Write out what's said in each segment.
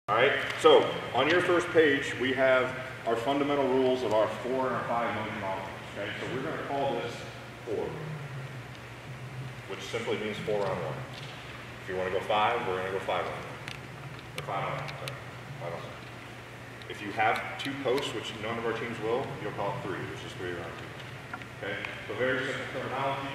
All right, so on your first page, we have our fundamental rules of our 4 and our 5 motion offense. Okay, so we're going to call this 4, which simply means 4 on 1. If you want to go 5, we're going to go 5 on 1. Or 5 on 1, sorry. 5 on 1. If you have 2 posts, which none of our teams will, you'll call it 3, which is 3 around 2. Okay, so very simple terminology.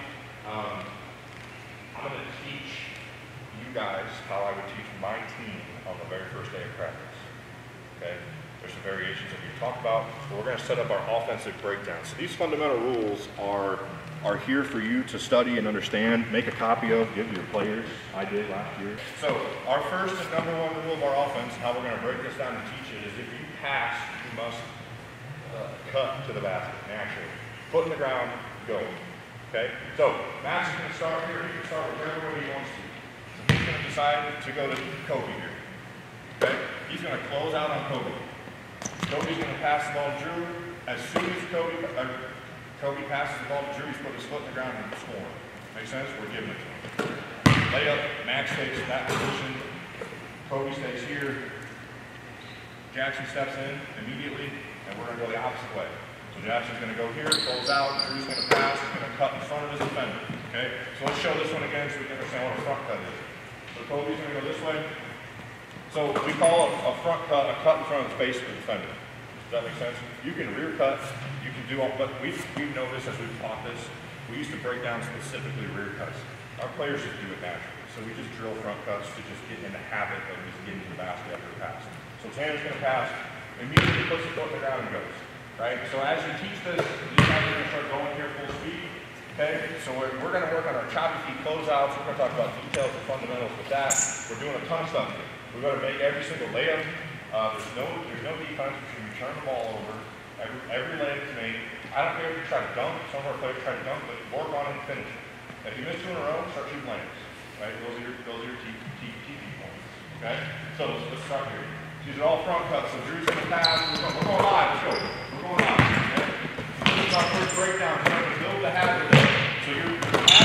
I'm going to teach you guys how I would teach my team on the very first day of practice. Okay, there's some variations that we talked about. So we're going to set up our offensive breakdown. So these fundamental rules are here for you to study and understand, make a copy of, give to your players. I did last year. So our first and number 1 rule of our offense, how we're going to break this down and teach it, is if you pass, you must cut to the basket naturally. Foot in the ground, go. Okay? So Max is going to start here. He can start whichever way he wants to. So he's going to decide to go to Kobe here. Okay? He's going to close out on Kobe. Kobe's going to pass the ball to Drew. As soon as Kobe passes the ball to Drew, he's put his foot in the ground and scoring. Make sense? We're giving it to him. Layup, Max takes that position. Kobe stays here. Jackson steps in immediately, and we're going to go the opposite way. So Jackson's going to go here, close out, Drew's going to pass, he's going to cut in front of his defender. Okay? So let's show this one again so we can understand what a front cut is. So Kobe's going to go this way. So we call a front cut a cut in front of the face of the defender. Does that make sense? You can rear cut, you can do all, but we've noticed as we've taught this, we used to break down specifically rear cuts. Our players just do it naturally. So we just drill front cuts to just get in the habit of just getting to the basket after the pass. So Tanner's going to pass, immediately puts the foot in the ground and goes. Right? So as you teach this, these guys are going to start going here full speed. Okay? So we're going to work on our choppy feet closeouts. We're going to talk about details and fundamentals with that. We're doing a ton of stuff here. We're going to make every single layup. There's no defense. We turn the ball over. Every layup is made. I don't care if you try to dunk. Some of our players try to dunk, but work on it and finish it. If you miss 2 in a row, start shooting layups. Right? Those are your TP points. Okay? So let's start here. These are all front cuts. So Drew's going to pass. We're going live. Let's go. We're going live. Okay? This is our first breakdown. We're going to build the habit there. So your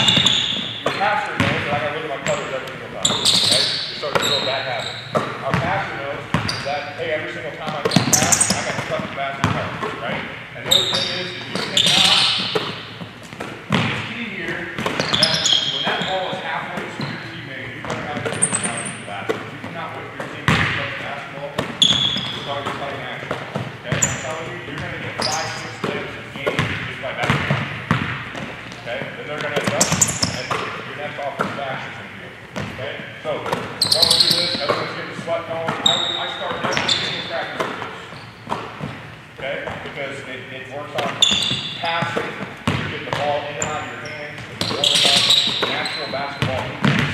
passer knows that I got to look at my covers every single time. Okay? You're starting to build that habit. Our passer knows that, hey, every single time I get a pass, I got to cut the basket cover. Right? And the other thing is, if you cannot, it's key here that when that ball is halfway to your teammate, you better have to get down to the basket. You cannot wait for your teammate to touch the basketball. Start your cutting action. Okay? I'm telling you, you're going to get 5, 6 layups a game just by backing up. Okay? Then they're going to adjust, and your next offensive action is going to be okay? Okay? So, going through this, everyone's getting the sweat going. I start every single practice with this. Okay? Because it works on passing, you get the ball in and out of your hands, it's warming up, natural basketball movements.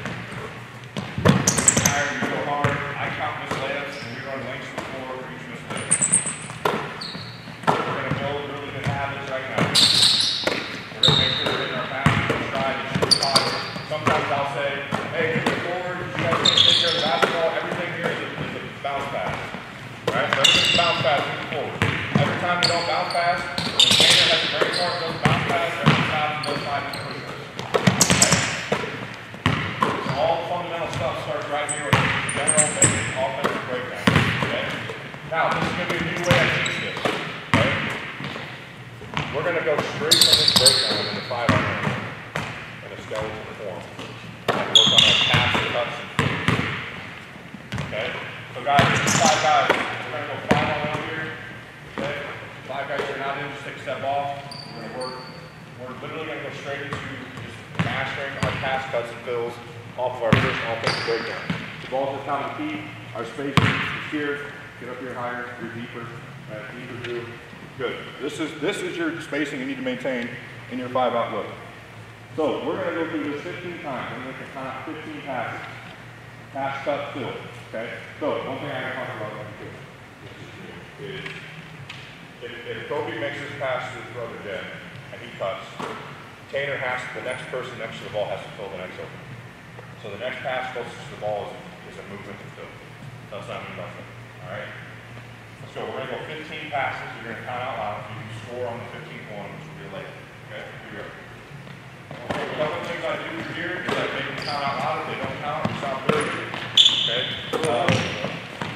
You're tired, you go hard, I count missed layups, and we run lengths to the floor for each missed layup. We're going to build really good habits right now. We're going to make sure we're hitting our passes, we're trying to shoot hard. Sometimes I'll say, hey, hit the forward, you guys can't take care of the basketball, everything here is a bounce pass. Right? So everything's bounce pass, moving forward. Every time we don't bounce pass, when Tanner has a great part, does bounce pass, every time he does 5 and push-ups. Right? So all the fundamental stuff starts right here with general basic offensive breakdown. Okay? Now, this is going to be a new way I teach this. Right? We're going to go straight from this breakdown into 5 on 1 in a skeleton form. And work on our pass, cuts, and flips. Okay? So guys, this is 5 guys. We're going to go 5 on 1 here. Okay? 5 guys are not in, just take a step off. We're going to work. We're literally going to go straight into just mastering our pass, cuts, and fills off of our first offensive breakdown. The ball's just on the key. Our spacing is here. Get up here higher. You're deeper. Deeper through. Good. This is your spacing you need to maintain in your 5-out look. So we're going to go through this 15 times. We're going to count 15 passes. Pass, cut, fill. Okay? So one thing I gotta talk about is if Kobe makes his pass to his brother Jen and he cuts, Tanner the next person next to the ball has to fill the next open. So the next pass closest to the ball is a movement to fill. That's not mean nothing. Alright? Let's go. We're gonna go 15 passes. You're gonna count out loud. You can score on the 15th one, which will be late. Okay? Here we go. Okay, a couple of things I do here is I make them count out loud. If they don't count, it's not good. Okay?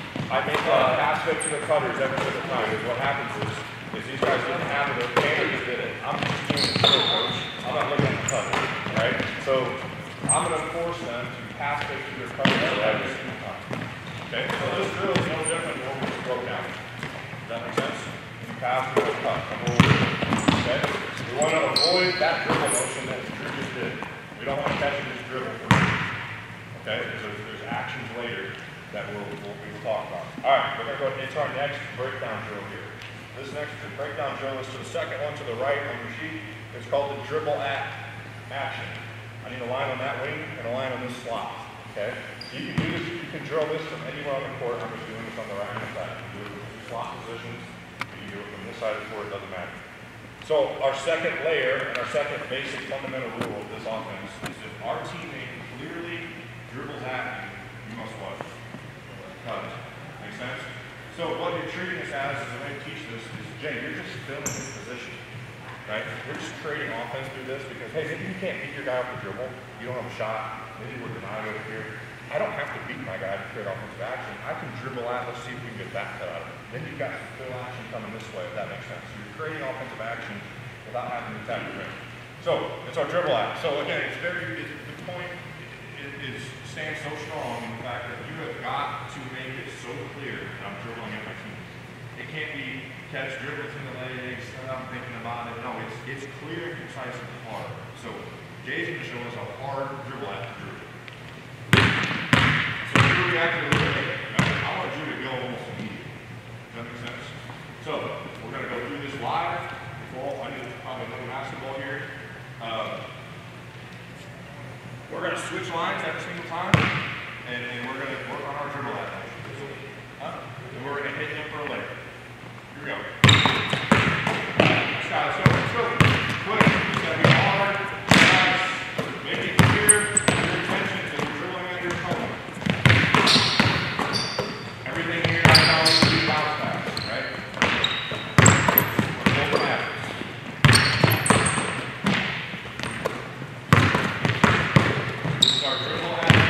fake to the cutters every single time. Because what happens is these guys didn't have it, their camera just did it. I'm just doing the drill, coach. I'm not looking at the cutter, right? So I'm going to force them to pass fake to their cutters every single time. Okay? So this drill is no different than what we just broke down. Does that make sense? You pass to the cut. Okay? We want to avoid that dribble motion that Drew just did. We don't want to catch this dribble. Okay? Because there's actions later that we will talk about. All right, we're going to go into our next breakdown drill here. This next breakdown drill is to the second one to the right on your sheet. It's called the dribble at action. I need a line on that wing and a line on this slot. Okay? You can do this, you can drill this from anywhere on the court. I'm just doing this on the right hand side. You can do it from slot positions. You can do it from this side of the court, it doesn't matter. So our second layer and our second basic fundamental rule of this offense is if our teammate clearly dribbles at you must what? Cut. Make sense? So what you're treating this as, the way to teach this, is Jay, you're just filling his position. Right? We're just trading offense through this because, hey, maybe you can't beat your guy off the dribble. You don't have a shot. Maybe we're denied over here. I don't have to beat my guy to create offensive action. I can dribble out. Let's see if we can get that cut out of it. Then you've got some full action coming this way, if that makes sense. So you're creating offensive action without having to attack the rim. So it's our dribble out. So again, the point is staying so strong in the fact that you have got to make it so clear that I'm dribbling at my team. It can't be catch, dribble to the legs, I'm thinking about it. No, it's clear, concise, and hard. So Jay's going to show us a hard dribble at the Drew. So Drew reacted a little bit. I want Drew to go almost immediately. Does that make sense? So we're going to go through this live. Well, I need probably another basketball here. We're going to switch lines every single time, and we're going to work on our dribble at motion. And we're going to hit him for a layup. Here we go. Let's go. Quick. It's going to be hard, fast. Make it clear. Your attention is we're dribbling at your opponent. Everything here right now is going to be bounce pass, right? We're going at it. This is our dribble at it.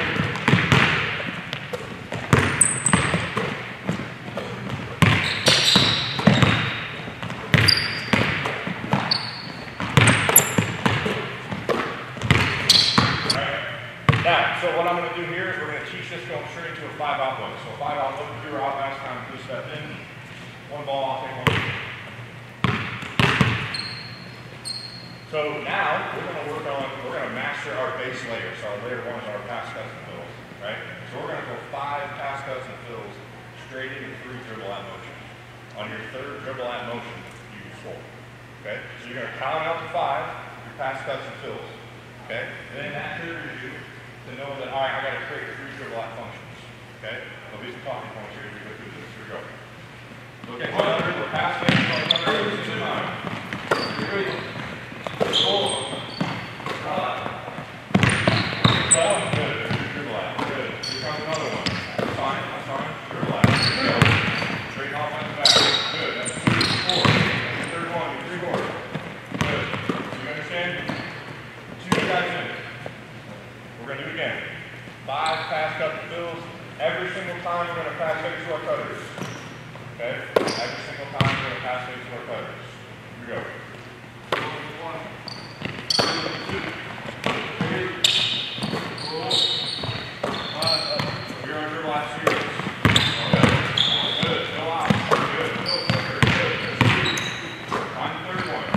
Now, so what I'm going to do here is we're going to teach this going straight into a 5-out look. So a 5-out look, if you were out last time, two step in, one ball, I'll take one. So now we're going to master our base layer. So our layer 1 is our pass cuts and fills, right? So we're going to go 5 pass cuts and fills straight into 3 dribble at motion. On your third dribble at motion, you do 4. Okay? So you're going to count out to 5 your pass cuts and fills. Okay? And then that triggers you to know that, all right, I got to create 3 dribble at functions. Okay? There'll be some talking points here as we go through this. Here we go. Look at one under, we're passing, every single time. Here we go. Hold. Good. Dribble at. Good. Here comes another one. That's fine. Dribble at. Here we go. Straight off on the back. Good. That's 2, 4. That's the third one. 3 more. Good. So you understand? 2 guys in. We're going to do it again. 5 pass cut and fills. Every single time we're going to pass fake to our cutters. Okay? Every single time we're going to pass fake to our cutters. Here we go. 1, 2, 3, 4, 5. We're on dribble at series. Good. Go out. Good. Go quicker. Good. On the third one.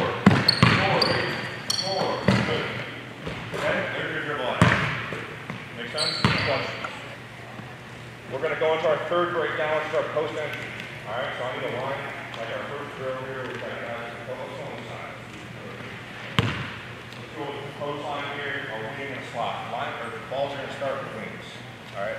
4. Good. Okay? There's your dribble at. Make sense? Questions? We're going to go into our third breakdown, which is our post entry. All right, so I need a line like our first drill here. We've got guys to focus on the side. Let's go with the post line here, a wing and a slot. Line, or the balls are going to start with wings. All right.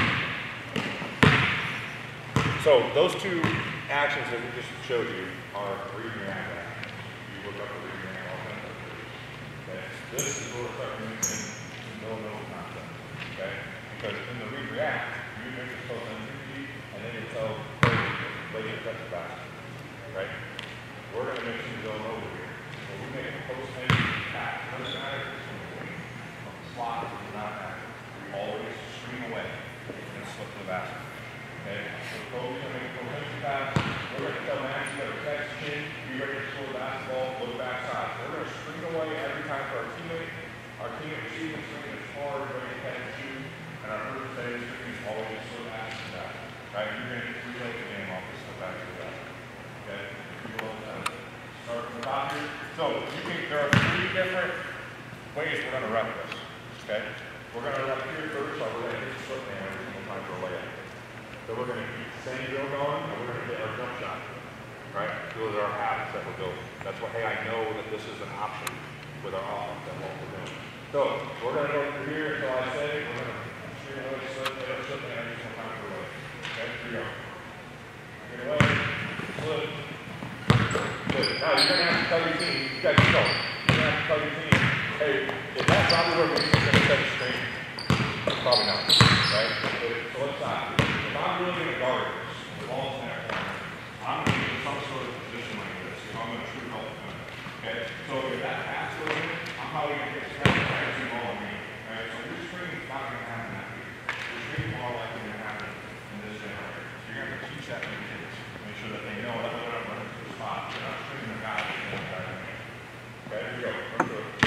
So those 2 actions that we just showed you are read and react actions. You look up the read and react offensive. Okay. This is where we're starting using no concept. Okay. Because in the read react, you make this post entry, and then you tell lady to touch the basket. Right? We're going to make some zone over here. So we make a post entry pass. Doesn't matter if it's from the wing, from the slot, does not matter. We always swing away and slip to the basket. Okay? So Kobe's going to make a potential pass. We're going to tell Max, you got to catch chin, be ready to score the basketball, look backside. So we're going to screen away every time for our teammate. Our teammate receiving screen is hard, ready to catch and shoot. And our first day screen is always a slow pass to that. Right? You're going to relay the game off this slow back to that. Okay? Start from the top here. So there are 3 different ways we're going to rep this. Okay? We're going to rep here first, so we're going to hit the slip hand every single time for a layup. So we're going to keep the same drill going, and we're going to get our jump shot. Right? Those are our habits that we're building. That's what, hey, I know that this is an option with our offense and what we're doing. So we're going to go through here until I say we're going to screen away, slip hand every single time for a layup. Okay? Here we go. Screen away, slip. Good. Now you're going to have to tell your team, you guys know, you're going to have to tell your team, hey, is that probably where we're going to set a screen? Probably not, right? So let's stop. If I'm really going to guard this, the ball's in that corner, I'm going to be in some sort of position like this. I'm going to shoot help them. Okay? So if that pass goes in, I'm probably going to get scratched by every ball on me. Right? So your screen is not going to happen that way. Your screen is more likely going to happen in this generator. So you're going to have to teach that to the kids. Make sure that they know that they're not running to the spot. They're not screening the guy. Okay, here we go. Run through it.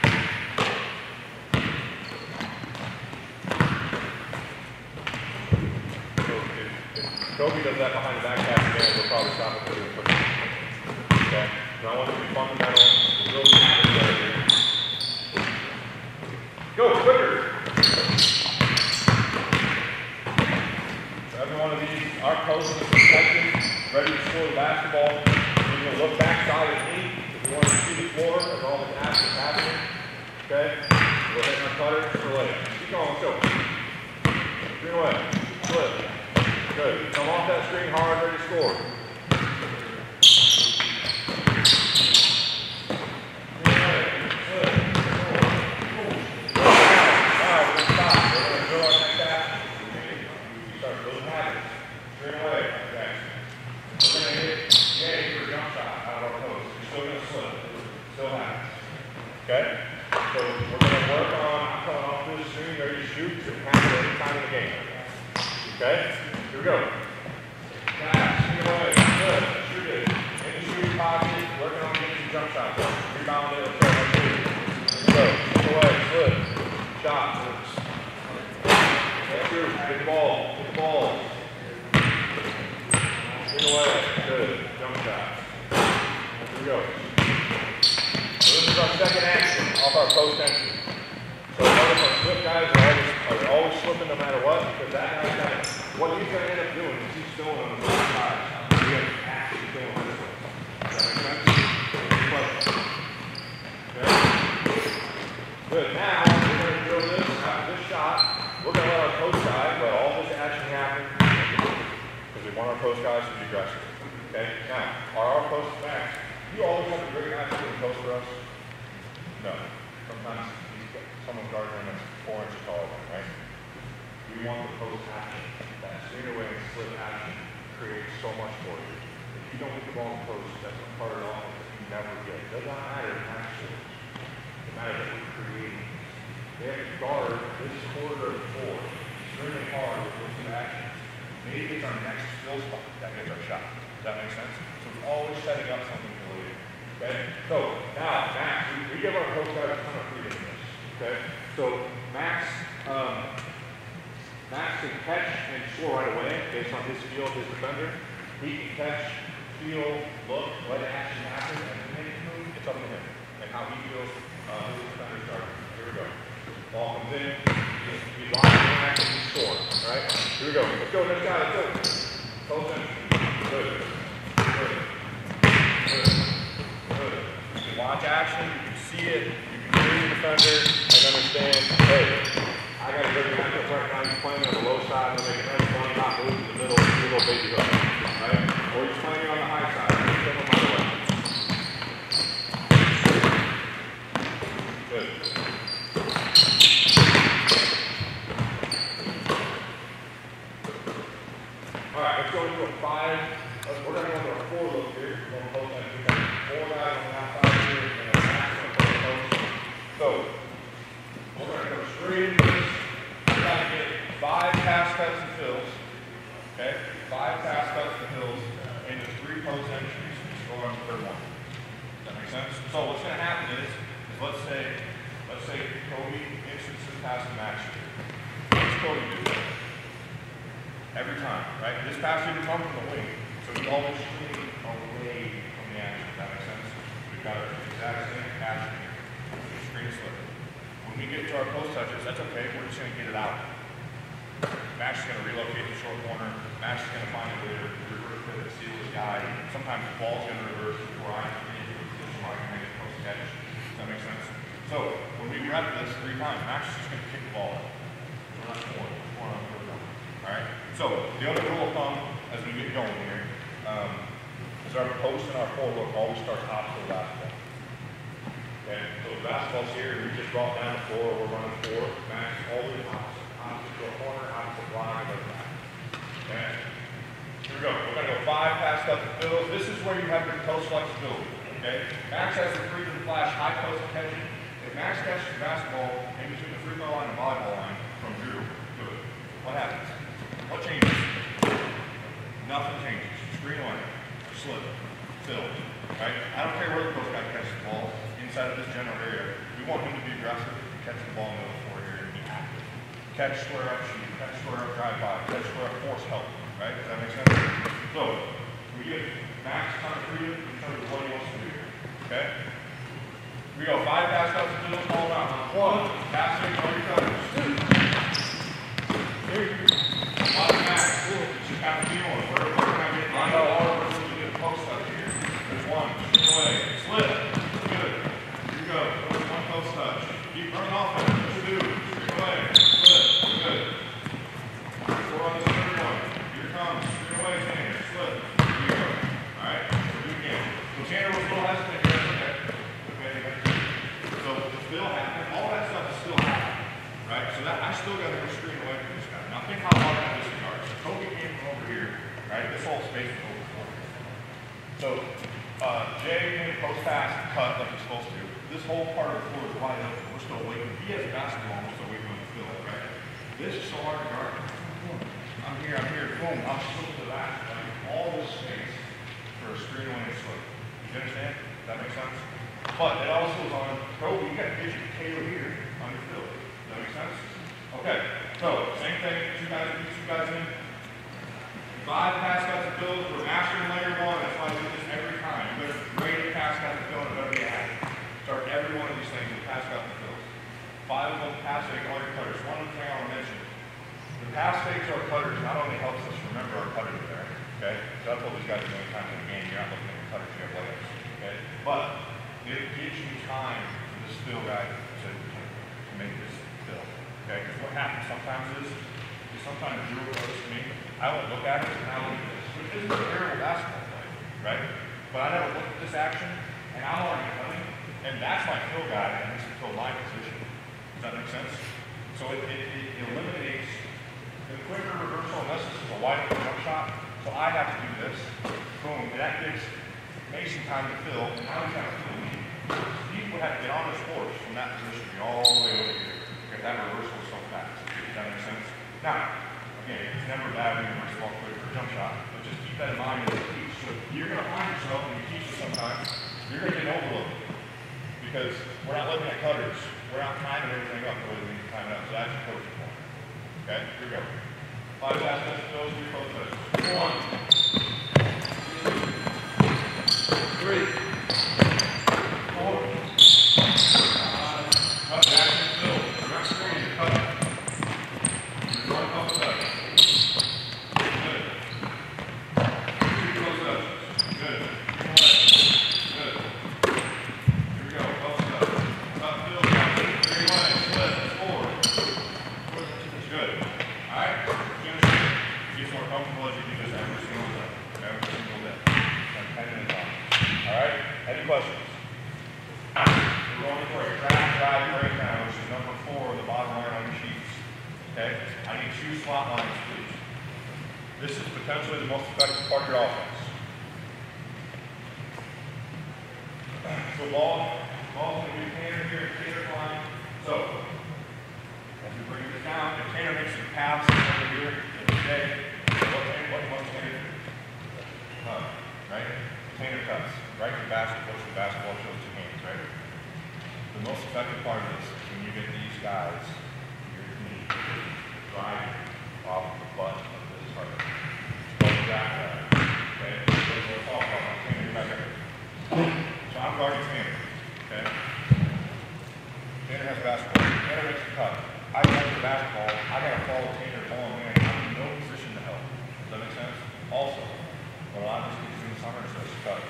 Kobe does that behind the back pass again, we'll probably stop it pretty quickly. Okay? Now I want it to be fundamental. We'll really have it together here. Go, quicker! So every one of these, our post is protected, ready to score the basketball. You're going to look backside at me if you want to see the floor as all the action is happening. Okay? We'll hit our cutter for layup. Keep going, let's go. Screen away. Slip. Good. Come off that screen hard, ready to score. Okay? So we're going to work on coming off this screen, ready to shoot. It can happen any time in the game. Okay? Here we go. Pass, shoot away. Good. Shoot it. In the shooting pocket, working on getting some jump shots. Rebound it. Okay, let's do it. Here we go. Shoot away. Good. Shot. That's true. Get the ball. Get the ball. Shoot away. Good. Jump shot. Here we go. So this is our second action off our post entry. So notice our slip guys are always slipping no matter what, because that guy's got what he's going to end up doing is he's filling on the both sides. We have to actually fill on this one. Does that make sense? Okay. Good. Now we're going to drill this after this shot. We're going to let our post guys let all this action happen because we want our post guys to be aggressive. Okay. Now, are our posts back? You always have a great guy to post for us? No. Sometimes someone's guarding him that's 4 inches taller than him, right? We want the post action. That straight away and slip action creates so much for you. If you don't get the ball in the post, that's a part of it all that you never get. It does not matter in action. It matters that we're creating. They have to guard this quarter of the floor extremely hard with this action. Maybe it's our next fill spot that gets our shot. Does that make sense? So we're always setting up something for later. Okay? So now, Max, we give our post guys a ton of freedom in this. Okay? So Max can catch and score right away based on his feel of his defender. He can catch, feel, look, let action happen, and then make a move. It's up to him and how he feels his defender starting. Here we go. Ball comes in. He's locking in action, he scores. All right? Here we go. Let's go, next guy. Let's go. Post in. Good. Good. Good. Good. You can watch action. You can see it. You can hear the defender and understand, hey, I got a good matchup right now. He's playing on the low side. I'm making nice money, not move to the middle, do a little baby hook. Right? Or he's playing on the high side. He's on the way. Good. All right, let's go into a 5. We're going to go into a 4 look here. We're going to post that. We've got 4 guys on the outside here and a max on the post. So, we're going to go straight into this. We're going to get 5 pass cuts and fills. Okay? 5 pass cuts to hills into 3 post entries. Just go on the third one. Does that make sense? So what's going to happen is let's say Cody instances pass to Max here. What's Cody do? Every time, right? This pass didn't come from the wing, so we always swing away from the action. Does that make sense? We've got our exact same action here. Screen slip. When we get to our post touches, that's okay. We're just going to get it out. Max is going to relocate the short corner. Max is going to find a way to reverse pivot, steal his guy. Sometimes the ball's going to reverse before I can get into a position where I can make a post catch. Does that make sense? So when we rep this 3 times, Max is just going to kick the ball out. We're not scoring. We're on third down. All right? So the other rule of thumb as we get going here is our post and our forward look always starts opposite the basketball. Okay? So the basketball's here, we just brought down the floor, we're running 4. Max is always opposite. Opposite to a corner, opposite line, like that. Okay? Here we go. We're going to go 5 pass up to Phil. This is where you have your post flexibility. Okay? Max has the freedom to flash high post catching. If Max catches the basketball in between the free throw line and volleyball line from 0 to it, what happens? What changes? Nothing changes. Screen away, slip, fill. Right? I don't care where the post guy catches the ball inside of this general area. We want him to be aggressive, catch the ball in the middle of the floor here, and be active. Catch, square up, shoot. Catch, square up, drive by. Catch, square up, force help. Right? Does that make sense? So we get Max kind of freedom in terms of what he wants to do here. Okay? We go 5 pass cuts to the ball out. 1, pass fake, all your cutters. 2. 3. Watch Max. Just kind of feeling where can I get lined up all over to get a post touch here. There's 1. Away. Slip. Good. Here we go. There's 1 post touch. Keep running off it. What you do? Straight away. Slip. Good. We're on this third one. Here it comes. Straight away, Tanner. Slip. Here you go. Alright? We'll do it again. So Tanner was a little hesitant here. Okay. So the fill happened. All that stuff is still happening. Right? So that I still got to go screen away from this guy. Now think how hard that is to guard. So Kobe came from over here. Right? This whole space is over 4. So Jay made a post pass cut like he's supposed to. This whole part of the floor is wide open. We're still waiting. He has a basketball, we're still waiting on the fill, right? This is so hard to guard. I'm here, boom, I'm slipping to that. Like, all this space for a screen away and slip. You understand? Does that make sense? But it also is on Kobe, you got to get your potato here on your fill. Does that make sense? Okay, so same thing, 2 guys in. 5 pass cuts to fill, we're mastering layer 1, that's why I do this every time. You better grade a pass cut to fill and it better be accurate. Start every one of these things with pass cut to fills. 5 of them pass fake all your cutters. One other thing I want to mention. The pass fakes or cutters not only helps us remember our cutters there, okay? So that's what these guys do many times in the game. You're not looking at your cutters, you have layups, okay? But it gives you time for this fill guy to make this fill, okay? Because what happens sometimes is sometimes Drew goes to me, I won't look at it and I will do this, which isn't a terrible basketball play, right? But I never look at this action and I'm already cutting, and that's my fill guy and this is fill my position. Does that make sense? So it eliminates the quicker reversal unless this is a wide open jump shot. So I have to do this. Boom. And that gives Mason time to fill. And now he's got to fill me. He would have to get on his horse from that position all the way over here. Because that reversal is so fast. Does that make sense? Now, again, it's never bad when you reverse ball quick for a jump shot. But just keep that in mind as you teach. So you're going to find yourself when you teach it sometimes, you're going to get overloaded. Because we're not looking at cutters. We're not timing everything up the way we need to time it up. So that's your coaching point. Okay, here we go. 5 pass cuts, fills, 3 post touches. 1, 2, 3, 4. Cut back and fill. Direct screen, cut. 1 post touch. Good. 3 post touches. Good. Good. Here we go. Post touch. Cut, fill, 3 away. Split. 4. Good. Alright? Get more comfortable as you do this every single day. Every single day. Like 10 minutes on. Alright? Any questions? We're going for a crack drive breakdown, which is number 4 on the bottom line on your sheets. Okay? I need 2 slot lines, please. This is potentially the most effective part of your offense. So ball's going to be Tanner here, Tanner line. So, as we bring this down, if Tanner makes some paths over here, what none, right? Tanner cuts, right to basketball, push the basketball, shows two hands, right? The most effective part of this is when you get these guys, your knee, driving off the butt of this target. Don't drag that, okay? We'll talk about my Tanner back there. So I'm guarding Tanner, okay? Tanner has basketball. Tanner makes the cut. I got the basketball. I got to follow Tanner ball man. I'm in no position to help. Does that make sense? Also, what a lot of these kids do in the summer is just cut.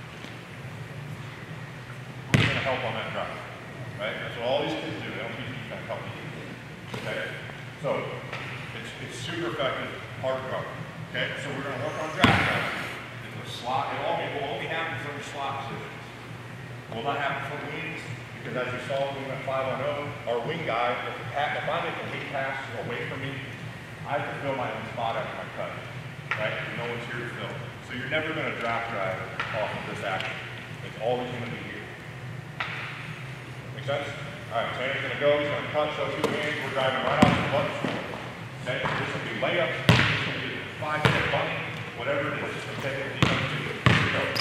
Who's going to help on that drive? Right? That's what all these kids do. They don't teach defense, help you. Okay? So, it's super effective, hard cover. Okay? So we're going to work on draft cover. It's a slot. It will only happen from your slot positions. It will not happen from wings, because as you saw when we went 5-on-0, our wing guy, if I make a wing pass away from me, I have to fill my own spot after my cut. Right? No one's here to fill. So you're never going to draft drive off of this action. It's always going to be here. Make sense? All right, Tanner's going to go. He's going to cut, show two hands. We're driving right off the button. Okay? This will be layups. This will be 5-step bunny. Whatever it is. Okay? Here we go.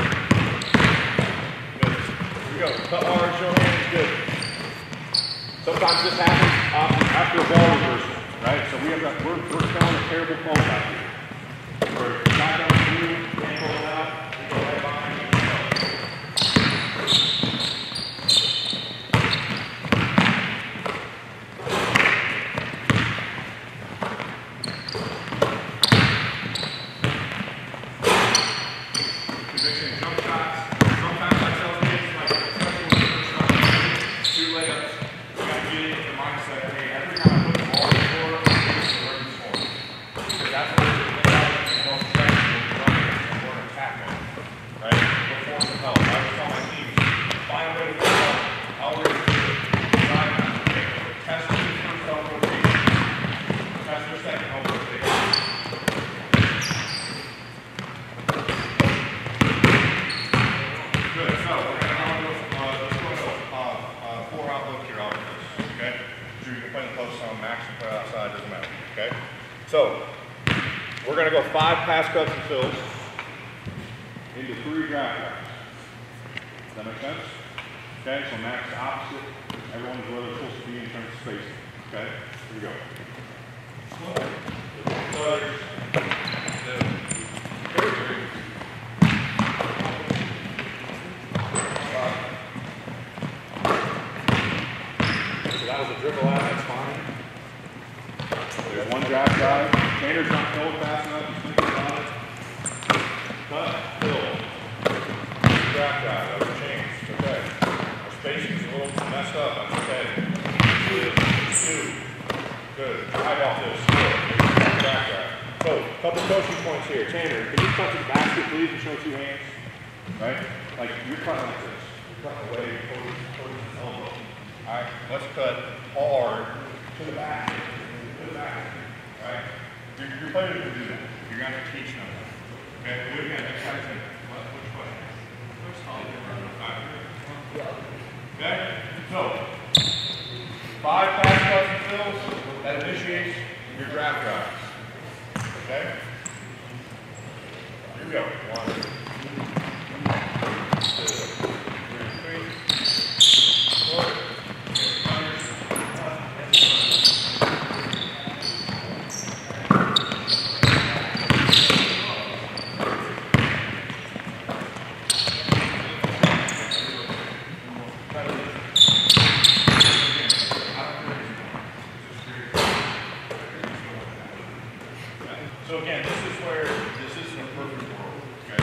Good. Here we go. Cut hard, show hands. Good. Sometimes this happens after a ball reversal, right? So we're throwing a terrible phone back here. We're not going to do, can't pull it out, we go right behind you. You're mixing jump shots. Sometimes I tell kids, like, especially when you're first starting, 2 layups, you got to get into the mindset, hey, every time I put the ball on the floor, I'm going to learn to score. Because that's what you're going to do. Right? Look for some help. I always tell my team, find a way to get help. I'll already do it. Test your first help rotation. Test your second help rotation. Good. So we're going to go 4 outlook here out of this. Okay? So you can play in the post on max and play outside, doesn't matter. Okay? So we're going to go 5 pass cuts and fills into 3 draft cuts. Does that make sense? Okay, so max opposite. Everyone's where they're supposed to be in terms of spacing. Okay, here we go. So that was a dribble out, that's fine. There's 1 draft drive. Tanner's not going fast enough, he's thinking about it. Cut, fill. Draft drive, that was changed. Okay. Our spacing's a little messed up. That's okay. 2. Good. Drive off this. Draft drive. So, a couple coaching points here. Tanner, can you cut to the basket, please, and show 2 hands? Right? Like, you're cutting like this. You're cutting away towards the elbow. Alright, let's cut hard to the basket. To the basket. Alright? Your players will do that. You're going to have to teach them. Okay, do it again. Next time, which way? Okay, so 5 pass cuts and fills that initiates your draft drives. Okay, here we go. 1, 2, 3, 4. So again, this is the perfect world, okay?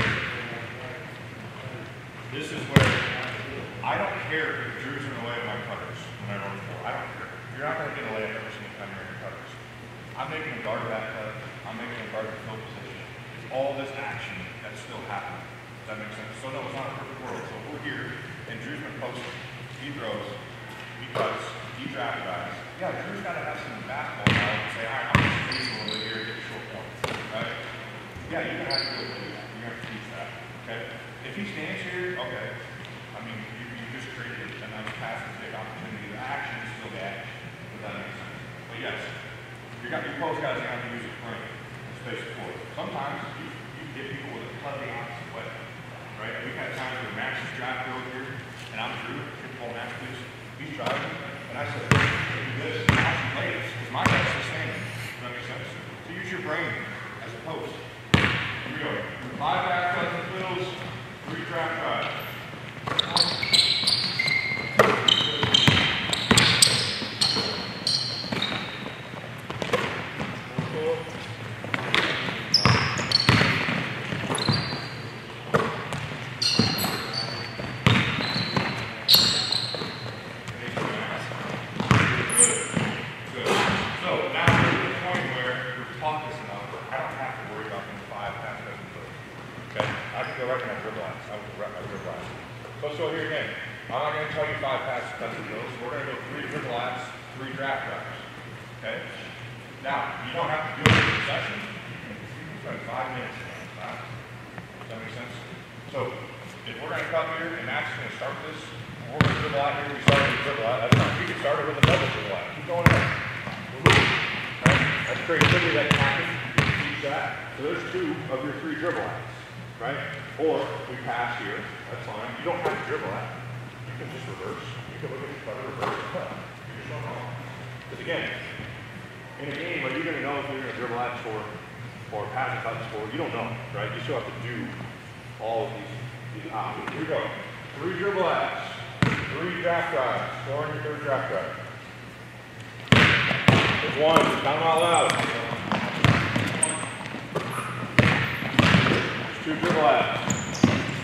This is where I don't care if Drew's in the way of my cutters when I run the floor. I don't care. You're not going to get a layup every single time you're in your cutters. I'm making a guard back cut. I'm making a guard to fill position. It's all this action that's still happening. Does that make sense? So no, it's not a perfect world. So if we're here and Drew's been posting, he throws, he cuts, he draft drives. Yeah, Drew's got to have some basketball now and say, all right, I'm going to space a little bit here, get a short point. Right? Yeah, you're going to have to do that. You're going to have to teach that. Okay? If he stands here, okay. I mean, you just created a nice pass and big opportunity. The action is still the action. Does that make sense? But yes, your post guys are going to have to use a frame. It's basic forward. Sometimes you get people with a cut the opposite way, right? We've had times where Max is driving over here, and I'm Drew, football Max, please. He's driving, and I said, hey, do this, and watch him lay this, because my guy's still standing. Does that make sense? So use your brain as a post. Here we go. 5 back cuts and fills, 3 trap drives. So here again, I'm not going to tell you 5 passes, cuts, and fills. We're going to go 3 dribble laps, 3 draft drives. Okay? Now, you don't have to do it in a session. You can spend 5 minutes doing that. Does that make sense? So, if we're going to come here and Max is going to start this, we're going to dribble out here, we start with a dribble out. That's fine. You can start it with a double dribble out. Keep going ahead. Right? That's creativity that can happen. Teach that. So there's 2 of your 3 dribble outs. Right? Or we pass here, that's fine. You don't have to dribble that. You can just reverse. You can look at each other, reverse. You're just not wrong. Because again, in a game, are you going to know if you're going to dribble that or pass a cut score? You don't know, right? You still have to do all of these options. Here we go. 3 dribble outs, 3 draft drives, scoring your 3rd draft drive. There's 1, count them out loud. 2 dribble outs.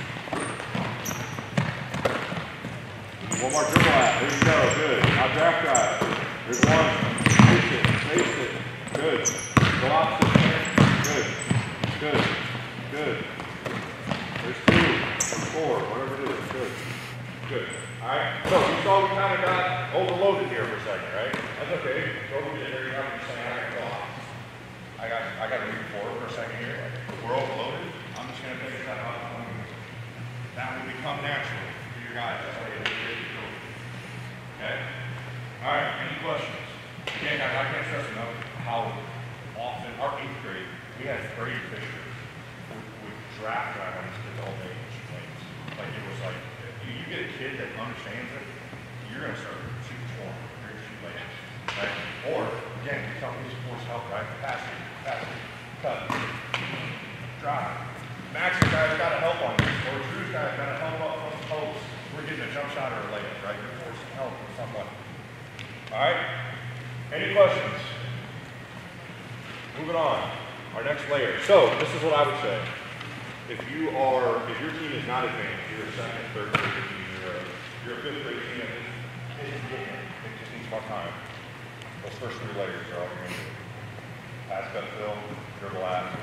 1 more dribble out. There you go. Good. Now draft drive. There's 1. Face it. Good. Go opposite. Good. Good. Good. There's 2. There's 4. Whatever it is. Good. Good. Alright. So you saw we kind of got overloaded here for a second, right? That's okay. Go over there. You're not going to say I got to go off. I got to read forward for a second here. We're overloaded. I'm just going to take that off. That will become natural for your guys. That's how you do it. Okay? All right. Any questions? Again, guys, I can't stress enough how often, our 8th grade, we had Brady Fisher would draft drive on these kids all day in lanes. Like, it was like, you get a kid that understands it, you're going to start shooting form. You're going to shoot lanes. Right? Or, again, you tell these force help, right? Pass it, cut, drive. Max's guy's got to help on this, or Drew's guy's got to help up from the post. We're getting a jump shot or a layup, right? You're forcing help from someone. All right? Any questions? Moving on. Our next layer. So, this is what I would say. If your team is not advanced, you're a 2nd, 3rd grade team, you're a 5th grade team, it just needs more time. Those first 3 layers are all you're going to do. Pass, cut, fill, dribble out.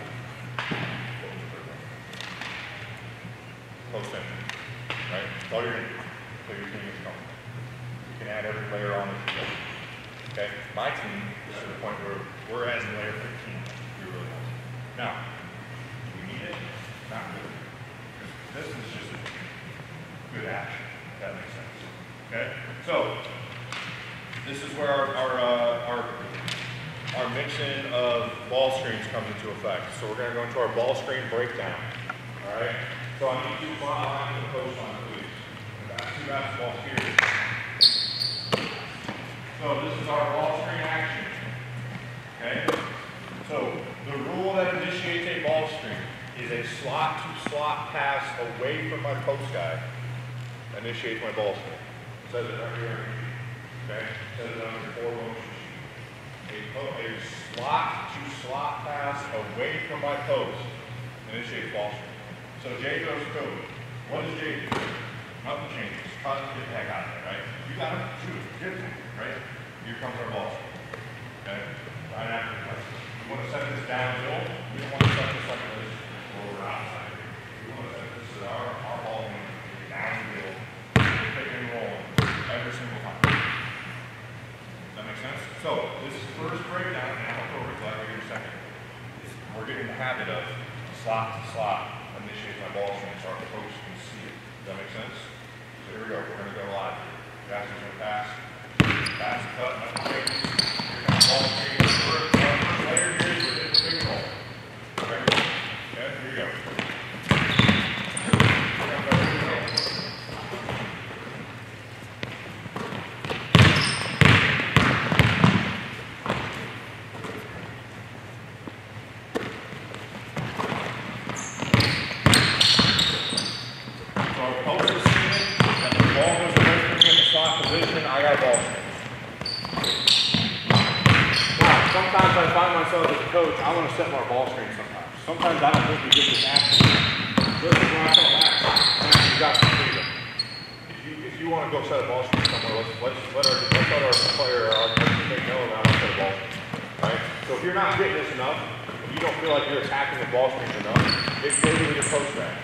Close in, right? That's all you're going to do until your team is comfortable. You can add every layer on as you go. Okay? My team is to the point where we're adding layer 15. We really want it. Now, do we need it? Not really. This is just a good action, if that makes sense. Okay? So, this is where our mixing of ball screens comes into effect. So we're going to go into our ball screen breakdown. All right? So I need 2 flat lines and a post on, please. We've got 2 basketballs here. So this is our ball screen action. Okay? So the rule that initiates a ball screen is a slot-to-slot pass away from my post guy initiates my ball screen. It says it right here. Okay? It says it under 4 motion sheet. A slot-to-slot pass away from my post initiates ball screen. So Jay goes code. What does Jay do? Nothing changes. Cut, get the heck out of there, right? You got him, shoot him, get him, right? Here comes our ball screen. Okay? Right after the play. We want to set this downhill. We don't want to set this like this or outside. We want to set this as our ball downhill. Pick and roll every single time. Does that make sense? So this is first breakdown, and I'll go over that in a second. We're getting the habit of slot to slot. Initiate my ball screen so our coach can see it. Does that make sense? So here we go. We're going to go live. Bastards going to pass. Pass, cut, nothing changes. Here comes ball screen. First layer here is we're hitting the big roll. coach, I want to set my ball screen sometimes. Sometimes I don't think you get this action. This is when I tell Max, you got some freedom. If you want to go set a ball screen somewhere, let's let our player, our teammate know that I want to set a ball screen. Right? So if you're not getting this enough, if you don't feel like you're attacking the ball screens enough, it's maybe with your post back.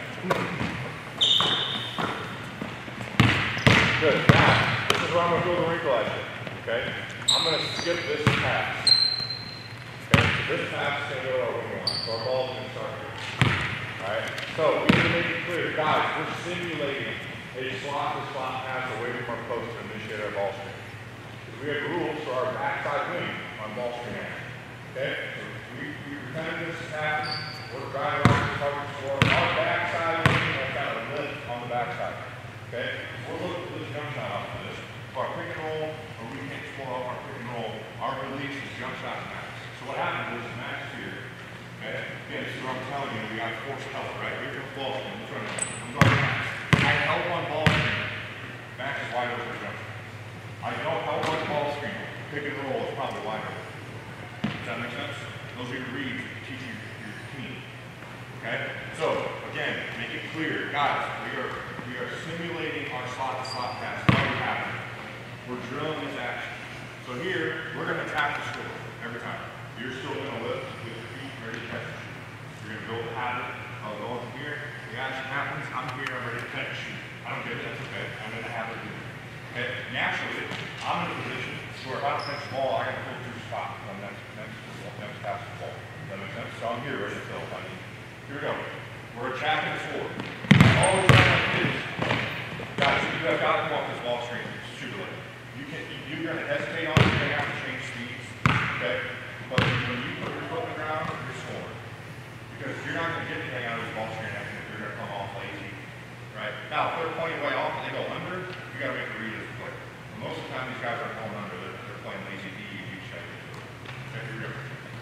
Good. Now, this is where I'm going to throw the wrinkle at you. Okay? I'm going to skip this pass. Okay? So this pass is going to go to our wing line. So our ball's going to start here. Alright? So we need to make it clear. Guys, we're simulating a slot-to-slot pass away from our post to initiate our ball screen. We have rules for our backside wing on ball screen action. Okay? So we pretend this is happening. We're driving off the target score. Our backside wing has got a lift on the backside. Okay? We're looking for this jump shot off of this. For our pick and roll, or we can't score off our pick and roll, our release is jump shot to Max. So what happens is Max here, okay? Again, this is what I'm telling you, we got force help, right? Here's your ball screen. I'm going Max. I help on ball screen. Max is wide open for jump shot. I don't help on ball screen. Pick and roll is probably wide open. Does that make sense? Those are your reads to teach your team. Okay? So, again, make it clear. Guys, we are simulating our slot-to-slot pass. It's already happening. We're drilling this action. So here, we're going to attack the score every time. You're still going to lift with your feet ready to catch. You're going to build a habit of going from here. The action happens. I'm here. I'm ready to catch and shoot. I don't get it. That's okay. I'm in the habit of doing it. Okay? Naturally, I'm in a position where if I don't catch the ball, I got to pull through the spot on next pass the ball. Does that make sense? So I'm here ready to fill if I need. Here we go. We're attacking the score. All we're trying to do is, guys, you have got to come off this ball screen super late. You're going to hesitate on it. You're going to have to change speeds. Okay? But when you put your foot on the ground, you're scoring. Because you're not going to get anything out of this ball screen action if you're going to come off lazy. Right? Now, if they're pointing way off and they go under, you got to make a read as a player. But most of the time, these guys aren't going under. They're playing lazy D, you check it. Okay, here we go.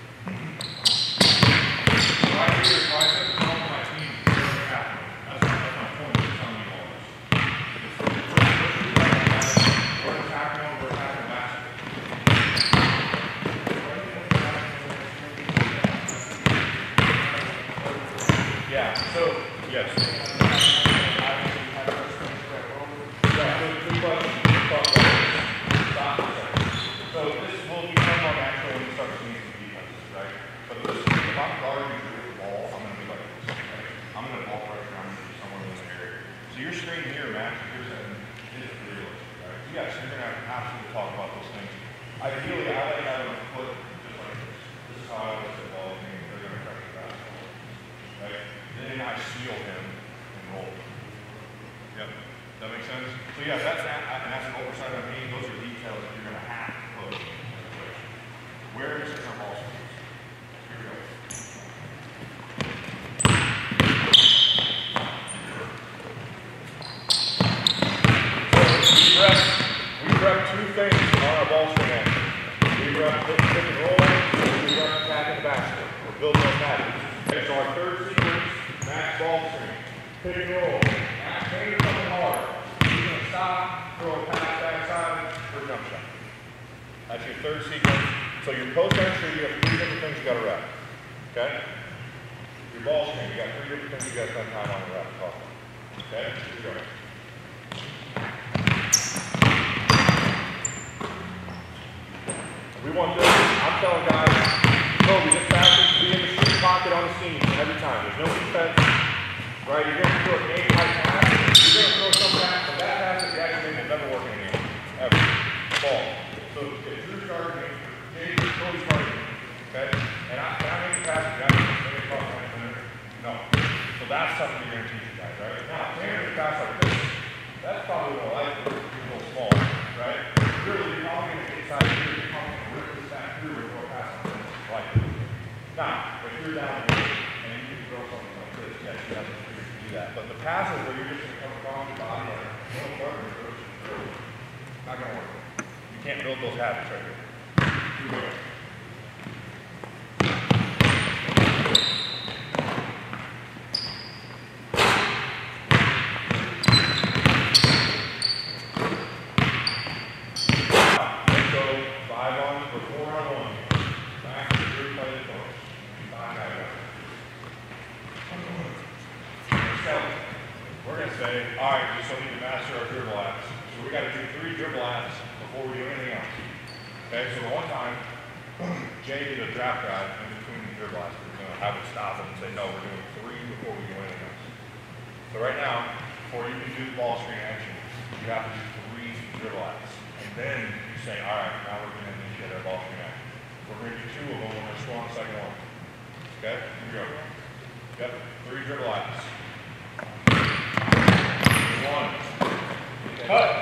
Right here is why I said the problem with my team is very happening. That's my point of telling you all this. We're attacking them, we're attacking basketball. Yeah, so, yes. So this will become more natural when you start seeing some defenses, right? But this, if I'm guarding the ball, I'm going to be like this, right? I'm going to ball pressure, I'm going to be somewhere in this area. So your screen here, Max, you're setting is realistic, right? Yes, you're going to have to absolutely talk about those things. Ideally, I like having a foot just like this. This is how I would set ball, and they're going to pressure basketball, right? Then I seal him and roll. Yep. That makes sense? So yeah, that's an oversight on me. Those are details that you're going to have to close in the situation. Where is our ball screens? Here we go. So we rep two things on our ball screen action. We rep pick and roll, and we rep attacking the basket. We're building those habits. Okay, so our third sequence, Max ball screen. Pick and roll. Max finger coming hard. You're going to stop, throw a pass backside for a jump shot. That's your third sequence. So your post entry, you have three different things you got to rep. Okay? Your ball screen, you got three different things you got to spend time on the rep. Okay? Here we go. We want this. I'm telling guys, Kobe, this pass needs to be in the shooting pocket on the seam every time. There's no defense. Right? You're going to throw a game type pass. You're going to throw some pass, but that pass is the action will never work in the game. Ever. Ball. So if Drew's guarding me, James Cody's guarding me. Okay? And I make the pass, you maybe cross my minute. No. So that's something you're going to teach you guys, right? Now, Tanner's pass like this, that's probably what I like. It's a little small, right? Really, you're probably going to get inside here, you're probably going to rip this back through and throw a pass on this. Like this. Now, if you're down here and you can throw something like this, yes, you have to do that. But the passes where you're just going to come across your body and no partner, not going to work. You can't build those habits right here. Here we go. Let's go 5 on or 4 on 1. Back to 3 play the course. say, all right, we still need to master our dribble apps. So we got to do 3 dribble apps before we do anything else. Okay, so the one time, Jay did a draft guide in between the dribble apps. We're going to have it stop and say, no, we're doing 3 before we do anything else. So right now, before you can do the ball screen action, you have to do 3 dribble apps. And then you say, all right, now we're going to initiate our ball screen action. We're going to do 2 of them when we're still on the second one. Okay, here we go. Yep, 3 dribble apps. 1. Cut.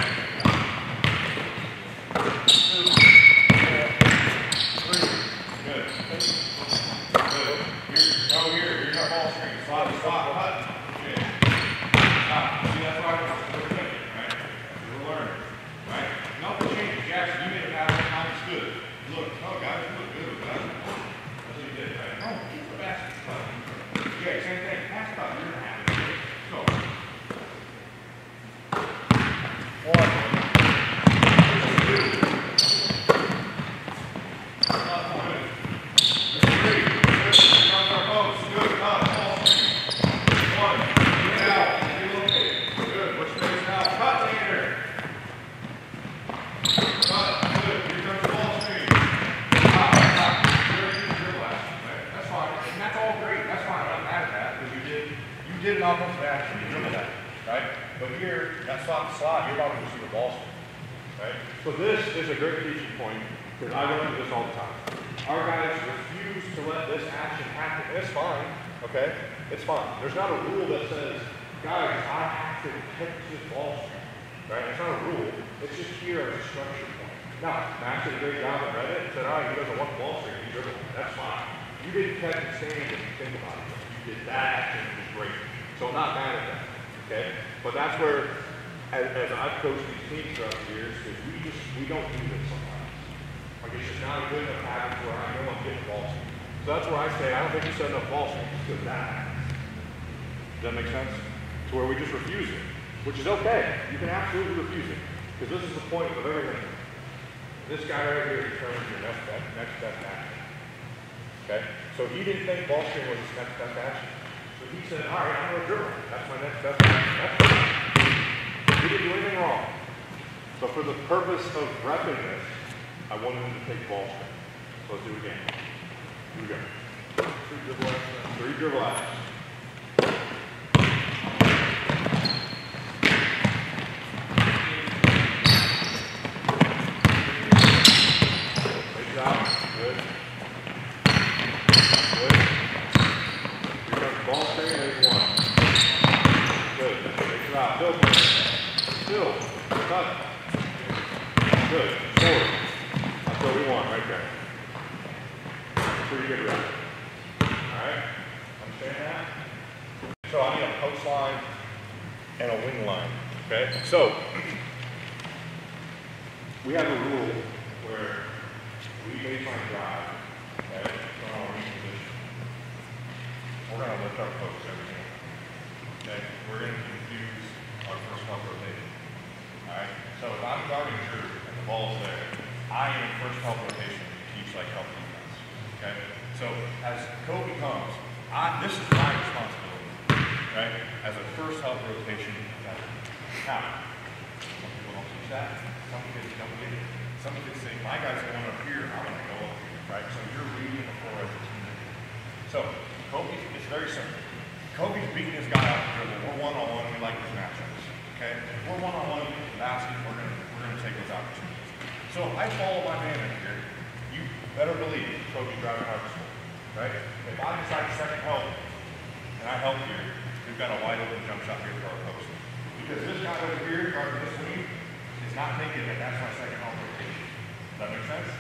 You did an offensive action, you dribbled that, right? But here, that soft slot, you're about to receive a ball swing, right? So this is a great teaching point, because I run into this all the time. Our guys refuse to let this action happen. It's fine, okay? It's fine. There's not a rule that says, guys, I have to catch this ball swing, right? It's not a rule. It's just here as a structure point. Now, Max did a great job and read it and said, all right, he doesn't want the ball swing, he dribbled. That's fine. You didn't catch and stand if you think about it. You did that action, which is great. So I'm not mad at that, okay? But that's where, as I've coached these teams throughout the years, is we don't do this sometimes. Like it's just not a good enough habit where I know I'm getting ball swing. So that's where I say, I don't think you set enough ball swings because of that happens. Does that make sense? To where we just refuse it, which is okay. You can absolutely refuse it because this is the point of everything. This guy right here determines your next best action. Okay? So he didn't think ball screen was his next best action. So he said, all right, I'm going to dribble. That's my next best action. That's fine. He didn't do anything wrong. So for the purpose of repping this, I wanted him to take ball screen. So let's do it again. Here we go. 3 dribble actions. 3 dribble actions. Still, cut. Good, forward. That's what we want right there. Pretty good rep. Alright, understand that? So I need a post line and a wing line. Okay, so we have a rule where we baseline drive, okay, from our wing position. We're going to lift our post every game. Okay, we're going to confuse our first help rotation. Alright, so if I'm guarding Drew and the ball's there, I am first help rotation to teach like help defense. Okay, so as Kobe comes, this is my responsibility, right? As a first help rotation defender. Now, some people don't teach that. Some kids don't get it. Some kids say, my guy's going up here, I'm going to go up here, right? So you're reading before as a team. So Kobe, it's very simple. Kobe's beating his guy out the dribble. We're one-on-one. We like these matchups. Okay? If we're one-on-one, we get the basket. We're gonna take those opportunities. So if I follow my man in here, you better believe Kobe's driving hard to score. Right? If I decide to second help and I help here, we've got a wide open jump shot here for our post. Because this guy over here, guarding this wing, is not thinking that that's my second help rotation. Does that make sense?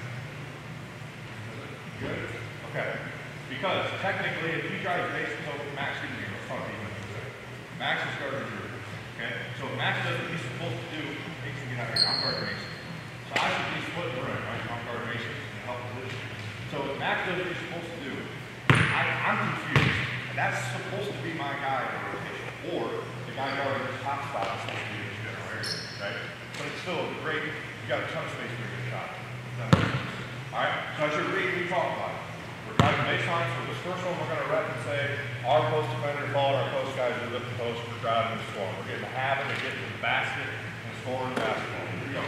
Good? Okay. Because technically, if he drives base, so Max can do it. Max is guarding Drew. Okay? So if Max does what he's supposed to do, he can get out here. I'm guarding Mason. So I should be splitting the rim, right? I'm guarding Mason in help position. So if Max does what he's supposed to do, I'm confused. And that's supposed to be my guy in the rotation. Or the guy guarding this top spot is supposed to be this general area. Right? But it's still great. You got a ton of space for a good shot. Alright? So as you're reading, we talk about it. We're drive the baseline. So this first one we're going to rep and say, our post defender followed our post guys who lift the post, we're driving and scoring. We're getting the habit of getting to the basket and scoring basketball. Here we go.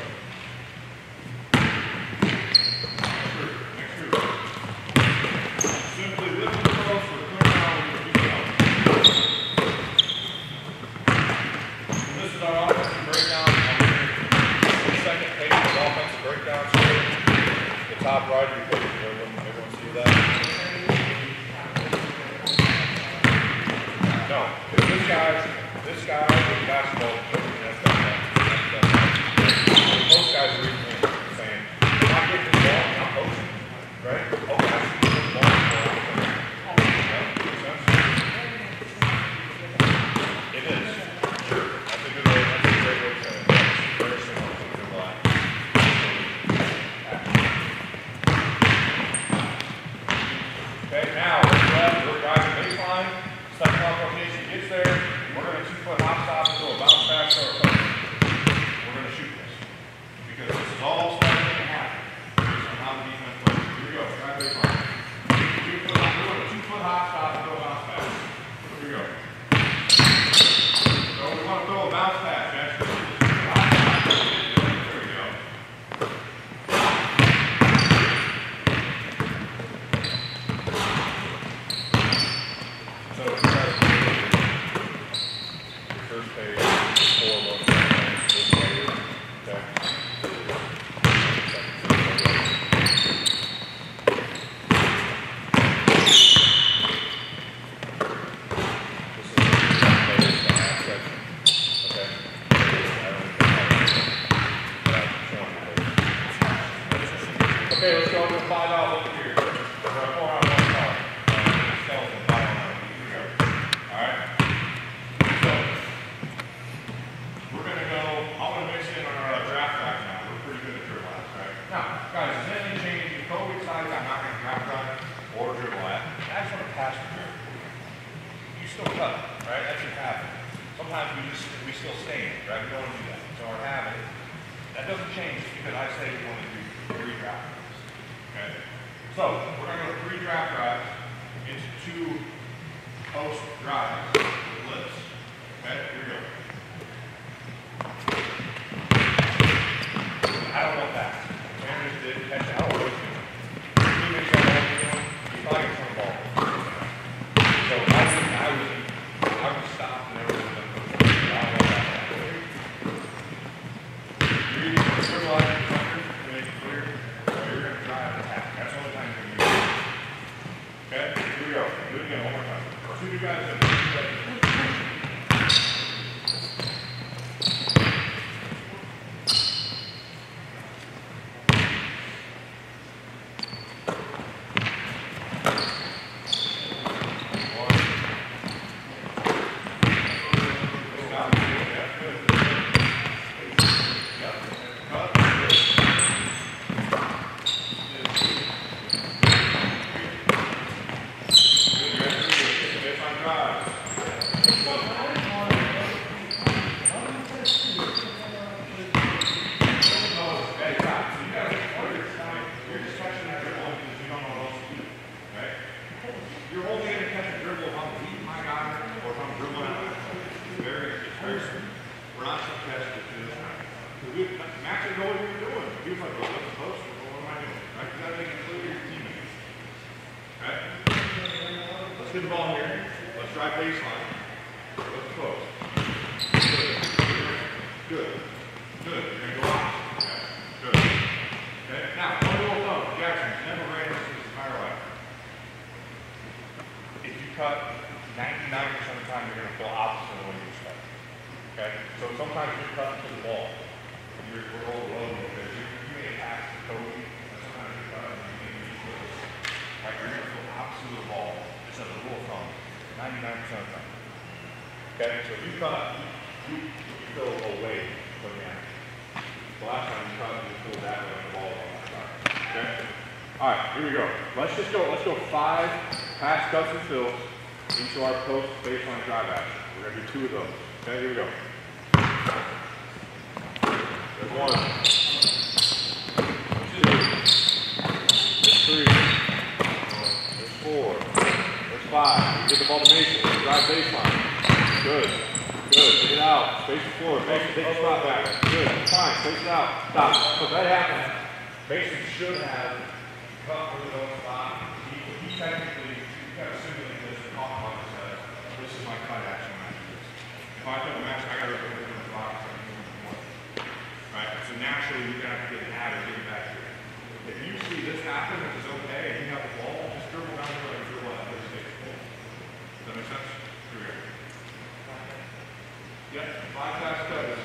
Next group. Simply lift the post, we're clearing out with your feet out. And this is our offensive breakdown. The second page of offensive breakdown. The top right of your page. Everyone see that? No. This guy with basketball, most guys are saying, I'm not getting this ball, I'm coaching. Right? Okay, I see this ball. It is. Sure. That's a good way, that's a great way to say it. It's very similar to the line. Okay, now we're driving baseline. Second off rotation gets there. We're going to 2-foot hop stop and go a bounce pass to our coach. We're going to shoot this. Because this is all starting to happen based on how the defense plays. Here we go. Drive baseline. 2-foot hop. We're going to 2-foot hop stop and go a bounce pass. Here we go. So we want to throw a bounce pass. That's good. There we go. So first page, 4 motion plans, this layer, okay? This is the half section, okay? Okay, let's go to 5 out look here. We're going to 4 out 1 car. Skeleton, 5 out. Here we go. Alright? So, we're going to go, I'm going to mix in our draft back now. We're pretty good at dribble outs, right? Now, guys, is anything changing? If Kobe decides I'm not going to draft run or dribble at, I just want to pass the dribble. You still cut, right? That should happen. Sometimes we still stay in it, right? We don't want to do that. So our habit, that doesn't change because I say we want to do 3 draft runs. Okay? So, we're going to go 3 draft drives into 2 post drives with lifts. Okay? Here we go. I don't want that. Aaron just did catch it. I don't want to do it. He makes that ball, he's probably going to turn the ball. So I would stop and everyone would go. I don't want that. You're either going to dribble out your defender to make it clear, or you're going to drive and attack. That's the only time you're going to use it. Okay? Here we go. Do it again one more time. 2 guys in. Get the ball here. Let's drive baseline. Let's close. Good. Good. You're going to go out. Okay. Good. Okay. Now, one rule of thumb. Jackson's never ran this his entire life. If you cut 99% of the time, you're going to feel opposite of what you expect. Okay? So sometimes you're cutting to the ball. We're overloading because you may pass to Kobe, and sometimes you're cutting and you may be right? You're going to feel opposite of the ball. It's a rule of thumb, 99% of the time. Okay, so if you cut, you feel away from the action. The last time you cut, you feel that way on the ball on that side. Okay? Alright, here we go. Let's go 5 pass cuts and fills into our post baseline drive action. We're going to do 2 of those. Okay, here we go. There's 1. There's 2. There's 3. There's 5. You get the ball to Mason. Drive baseline. Good. Good. Get it out. Space the floor. Mason, take the spot back. Good. Fine. Space it out. Stop. So that happened. Mason should have cut for his own spot. He technically, you got to simulate this and talk about this. This is my cut action match. If I put a match, I got to put it in the box. Right? So naturally, you're going to have to get it out and get it back here. If you see this happen, if it's okay, and you have the ball, just dribble down here and dribble out. Does that make sense? Here we go. Yep, 5 fast cuts.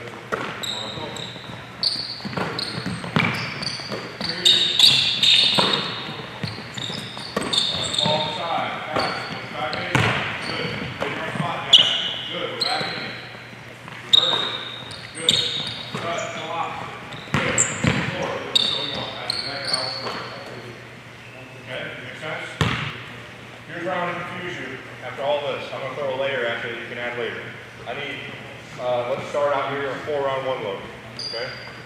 Ball side, pass, back in. Good. Good right spot, guys. Good, we're back in. Reverse it. Good. Cut, no opposite. Good. Floor, that's what we want. That's exactly how it's going. Okay, make sense? Here's where I'm going to confuse you. After all this, I'm going to throw a layer at you that you can add later. I need, let's start out here, a 4-on-1 load. Okay?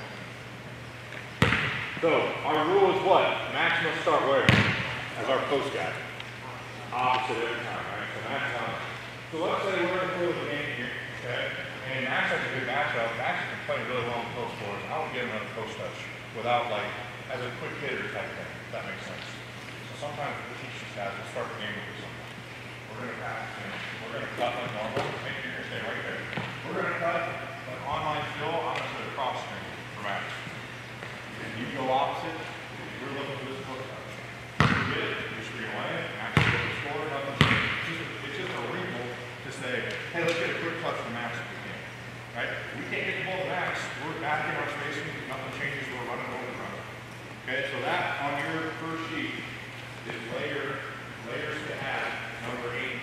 So, our rule is what? Max must start where? As our post guy. Opposite every time, right? So Max on. So let's say we're going to throw the game here, okay? And Max has a good matchup. Max can play really well in post for us. I don't get another post touch without, like, as a quick hitter type thing, if that makes sense. So sometimes we teach these guys, we'll start the game with something. We're going to pass, we're going to cut like normal. Make sure you stay right there. We're going to cut an online fill. I'm going to put a cross screen for Max. And you go opposite. We're looking for this post touch. You get it, you screen away. Max will go to score. Nothing changes. It's just a wrinkle to say, hey, let's get a quick touch from Max if we can. Right? We can't get the ball to Max. We're back in our spacing. Nothing changes. We're running over the front. Okay, so that on your first sheet is layers to add. Number 8.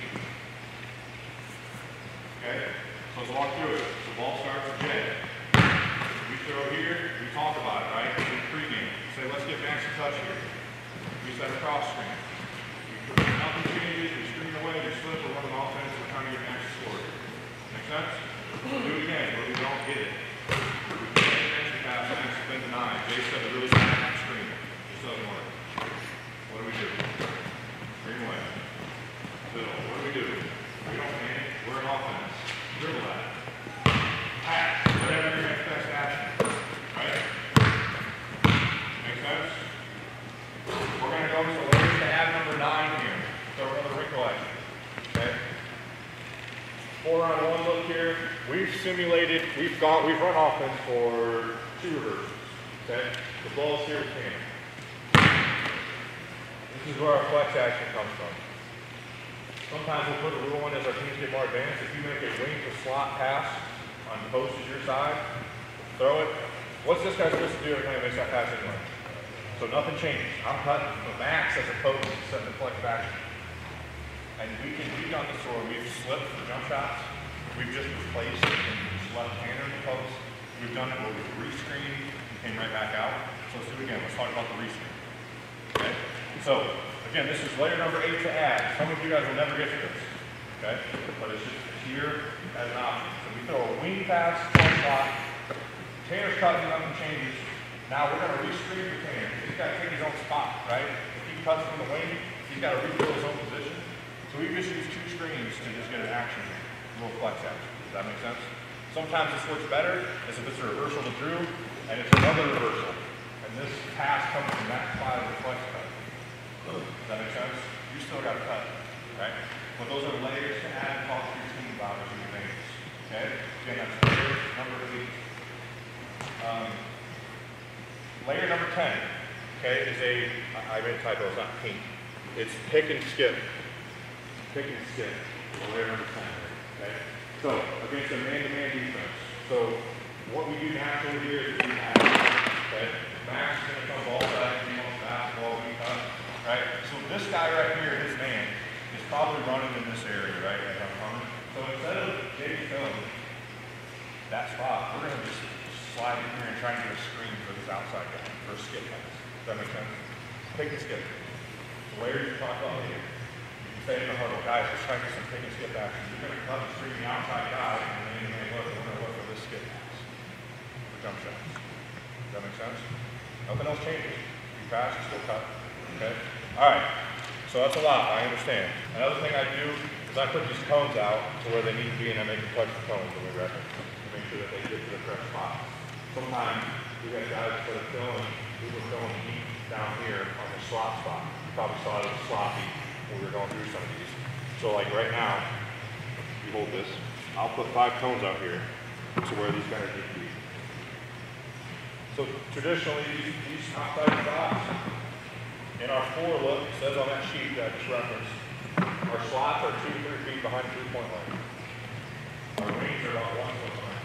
Okay? So let's walk through it. The ball starts with J. We throw here, we talk about it, right? In pregame. Say, let's get Max a touch here. We set a cross screen. Nothing changes, we screen away, we slip, we're running offense, we're trying to get Max to score. Make sense? We'll do it again, but we don't get it. We get an entry pass, Max has been denied. Jay set a really bad screen. This doesn't work. What do we do? Screen away. So, what do? We don't panic. We're in offense. Dribble that. Pass. Whatever your next best action. Right? Make sense? We're going to go to layers to add number 9 here. So we're going to wrinkle action. Okay? 4-on-1 look here. We've simulated, we've run offense for 2 reverses. Okay? The ball's here with panic. This is where our flex action comes from. Sometimes we'll put a rule in as our teams get more advanced. If you make a wing to slot pass on post as your side, throw it. What's this guy supposed to do every time he makes that pass anyway? So nothing changes. I'm cutting the Max as opposed to setting the flex action. And we've done this where we've slipped for jump shots. We've just replaced left-hander in the post. We've done it where we've rescreened and came right back out. So let's do it again. Let's talk about the rescreen. Okay? So, again, this is layer number 8 to add. Some of you guys will never get to this, okay? But it's just here as an option. So we throw a wing pass, one shot. Tanner's cutting, nothing changes. Now we're going to rescreen for Tanner. He's got to take his own spot, right? If he cuts from the wing, he's got to refill his own position. So we just use 2 screens to just get an action, a little flex action. Does that make sense? Sometimes this works better as if it's a reversal to Drew, and it's another reversal. And this pass comes from that side of the flex cut. Does that make sense? You still got to cut, right? But those are layers to add and talk to your team about as you make this. Okay? Again, that's layer number 8. Layer number 10, okay, is I made a typo, it's not pink. It's pick and skip. Pick and skip. Layer number 10, okay? So, against a man-to-man defense. So, what we do naturally here is we have, okay, Max is going to come ball side, he wants basketball, we cut. Right? So this guy right here, his man, is probably running in this area, right? As I'm coming. So instead of Jay filling that spot, we're going to just slide in here and try to get a screen for this outside guy, for a skip pass. Does that make sense? Pick and skip. The layers you talk about here. You can say in the huddle, guys, let's try to get some pick and skip action. You're going to cut and screen the outside guy, and then you're going to look for this skip pass. For jump shots. Does that make sense? Nothing else changes. You pass, you still cut. Okay? All right. So that's a lot, I understand. Another thing I do is I put these cones out to where they need to be and then they can touch the cones when we rep it to make sure that they get to the correct spot. Sometimes we got guys that are filling, we were filling heat down here on the slot spot. You probably saw it was sloppy when we were going through some of these. So like right now, you hold this, I'll put 5 cones out here to where these guys need to be. So traditionally, these outside spots, in our 4 look, it says on that sheet that I just referenced, our slots are 2-3 feet behind 3-point line. Our wings are about 1 foot behind.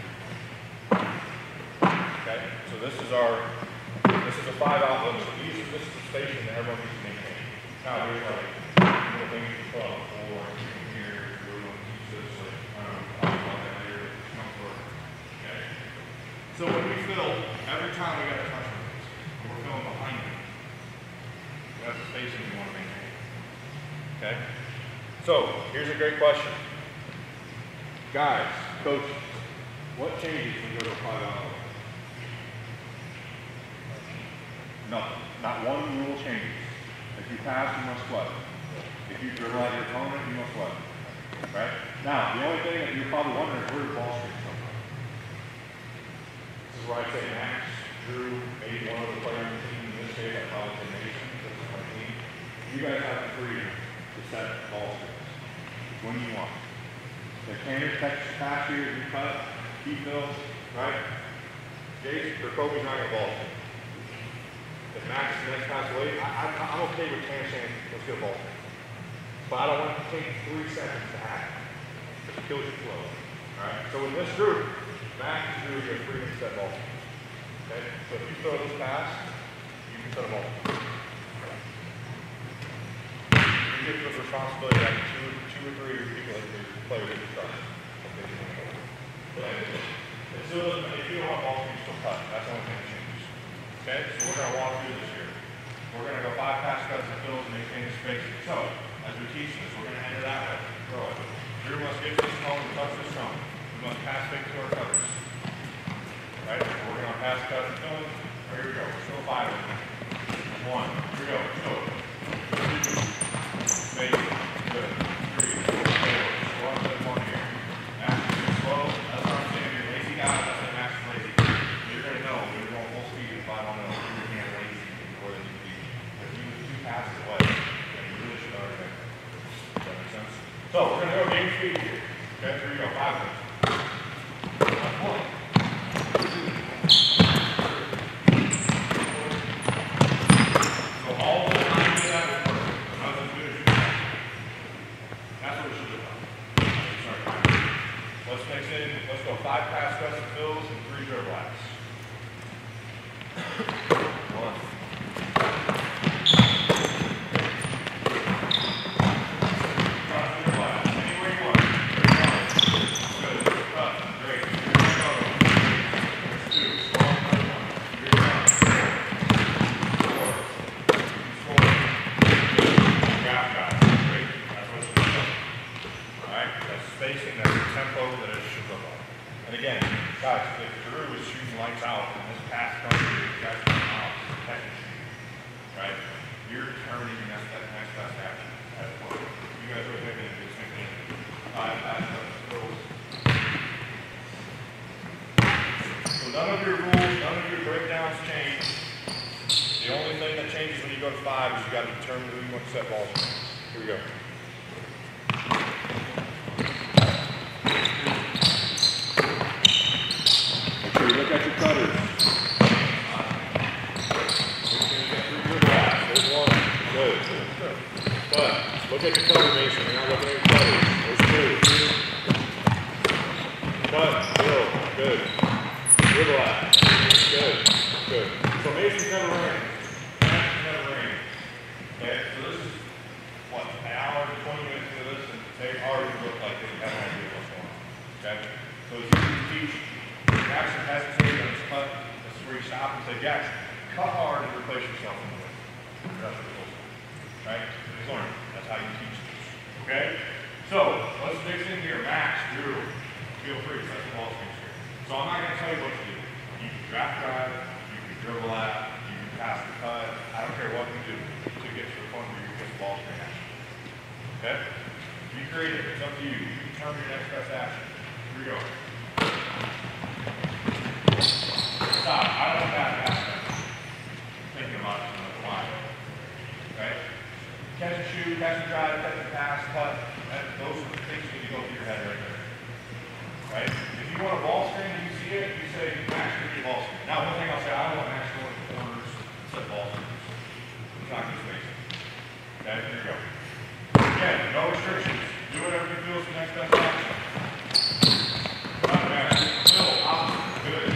Okay, so this is a 5 outlet. So this is the station that everyone needs to maintain. Now there's like little things you put on the floor here, we're going to teach this like, I'll talk about that later, comfort. Okay. So when we fill, every time we got to touch them, we're filling behind them. That's the spacing we want to maintain. Okay? So, here's a great question. Guys, coaches, what changes when you go to a 5 outlet? Nothing. Not one rule changes. If you pass, you must flood. If you dribble out your opponent, you must flood. Right? Now, the only thing that you're probably wondering is where the ball streaks come from. This is where I say Max, Drew, maybe one other player on the team. In this case, I probably say Mason. You guys have the freedom to set ball strings when you want. The cannon catches pass here, you cut, he fills, right? Jace or Kobe's not going to ball string. If Max is the next pass away, I'm okay with Cam saying, let's get a ball string. But I don't want it to take 3 seconds to happen. It kills your flow. Alright? So in this group, Max and Drew, you have freedom to set ball strings. Okay? So if you throw this pass, you can set a ball string. You get the responsibility that two or three of your people that your players in the trust. So if you don't want ball strings, still cut. That's the only thing that changes. Okay? So we're going to walk through this here. We're going to go 5 pass cuts and fills and maintain the spacing. So, as we teach this, we're going to enter that way. Throw it. Drew must get this cone and touch this cone. We must pass fake to our covers. Right? We're going to pass cut and fill. Here we go. We're still 5 of them. 1. Here we go. Go. 2. Make it. Good. 3. 4. Slow up that 1 here. Max is slow. That's what I'm saying. You're lazy guy. That's what Max is lazy. You're going to know when you're going full speed if I don't know. You're going to lazy more than you need. If you was 2 passes away, then you really should already make it. Does that make sense? So we're going to go game speed here. Okay, so here we go. 5 minutes. 1. So all the time you do that will work. Not as good as you can. That's what we should do. Sorry. Let's mix in. Let's go 5 pass cuts and fills and 3 dribble acts. 1. Spacing, that's the tempo that it should look like. And again, guys, if Drew is shooting lights out and this pass comes to you guys come out, catching shoot, right? You're determining that next best action as a player. You guys are thinking of the same thing. 5 pass fills. So none of your rules, none of your breakdowns change. The only thing that changes when you go to 5 is you got to determine who you want to set balls from. Here we go. Look at your cutters. There's 1. Good. But look at your cutter, Mason. You're not looking at your cutters. There's 2. Cut. Drill. Good. Dribble out. Good. Good. So Mason's never ran. Mason's never ran. Okay. So this is what, an hour, 20 minutes into this, and they already look like they have an idea what's going on. Okay. So it's easy to teach. Jackson hesitated on his cut. That's where he stopped and said, Jackson, cut hard and replace yourself in the way. That's what it right? He's learning. That's how you teach this. Okay? So, let's mix in here. Max, Drew, feel free to set the ball strings here. So I'm not going to tell you what to do. You can draft drive, you can dribble out, you can pass the cut. I don't care what you do to get to the point where you get the ball string action. Okay? You create it. It's up to you. You determine your next best action. Here we go. Stop. I don't want that action. Thinking about it on the fly. Okay? Catch and shoot, catch and drive, catch and pass, cut. Those are the things that you go through your head right there. Right? If you want a ball screen and you see it, you say, Max, give me a ball screen. Now, one thing I'll say, I don't want Max going to the corners instead of ball screens. It's not good space. Okay, here we go. Again, no restrictions. Do whatever you feel is the next best action. Come on, Max. Still, opposite. Good.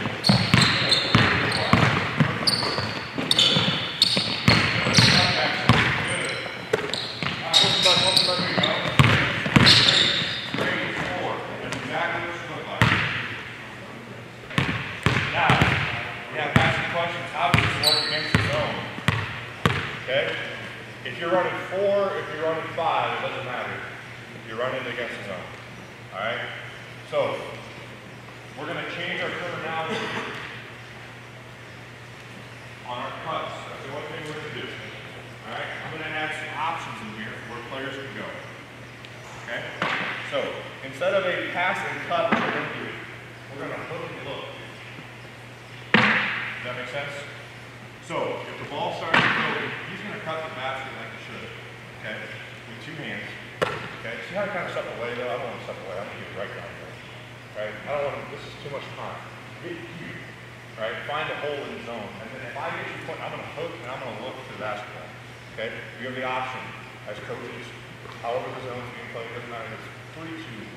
If you're running 4, if you're running 5, it doesn't matter. You're running against the zone. Alright? So, we're going to change our terminology on our cuts. That's the one thing we're going to do. Alright? I'm going to add some options in here where players can go. Okay? So, instead of a pass and cut, we're going to do, we're going to hook and look. Does that make sense? So, if the ball starts to go, he's going to cut the basket like he should. Okay? With 2 hands. Okay? See how I kind of step away though? I don't want to step away. I'm going to get right down there. Right? I don't want to, this is too much time. Get you. Right? Find a hole in the zone. And then if I get you point, I'm going to hook and I'm going to look to the basketball. Okay? You have the option as coaches, however the zone's being played, doesn't matter. It's 3-2,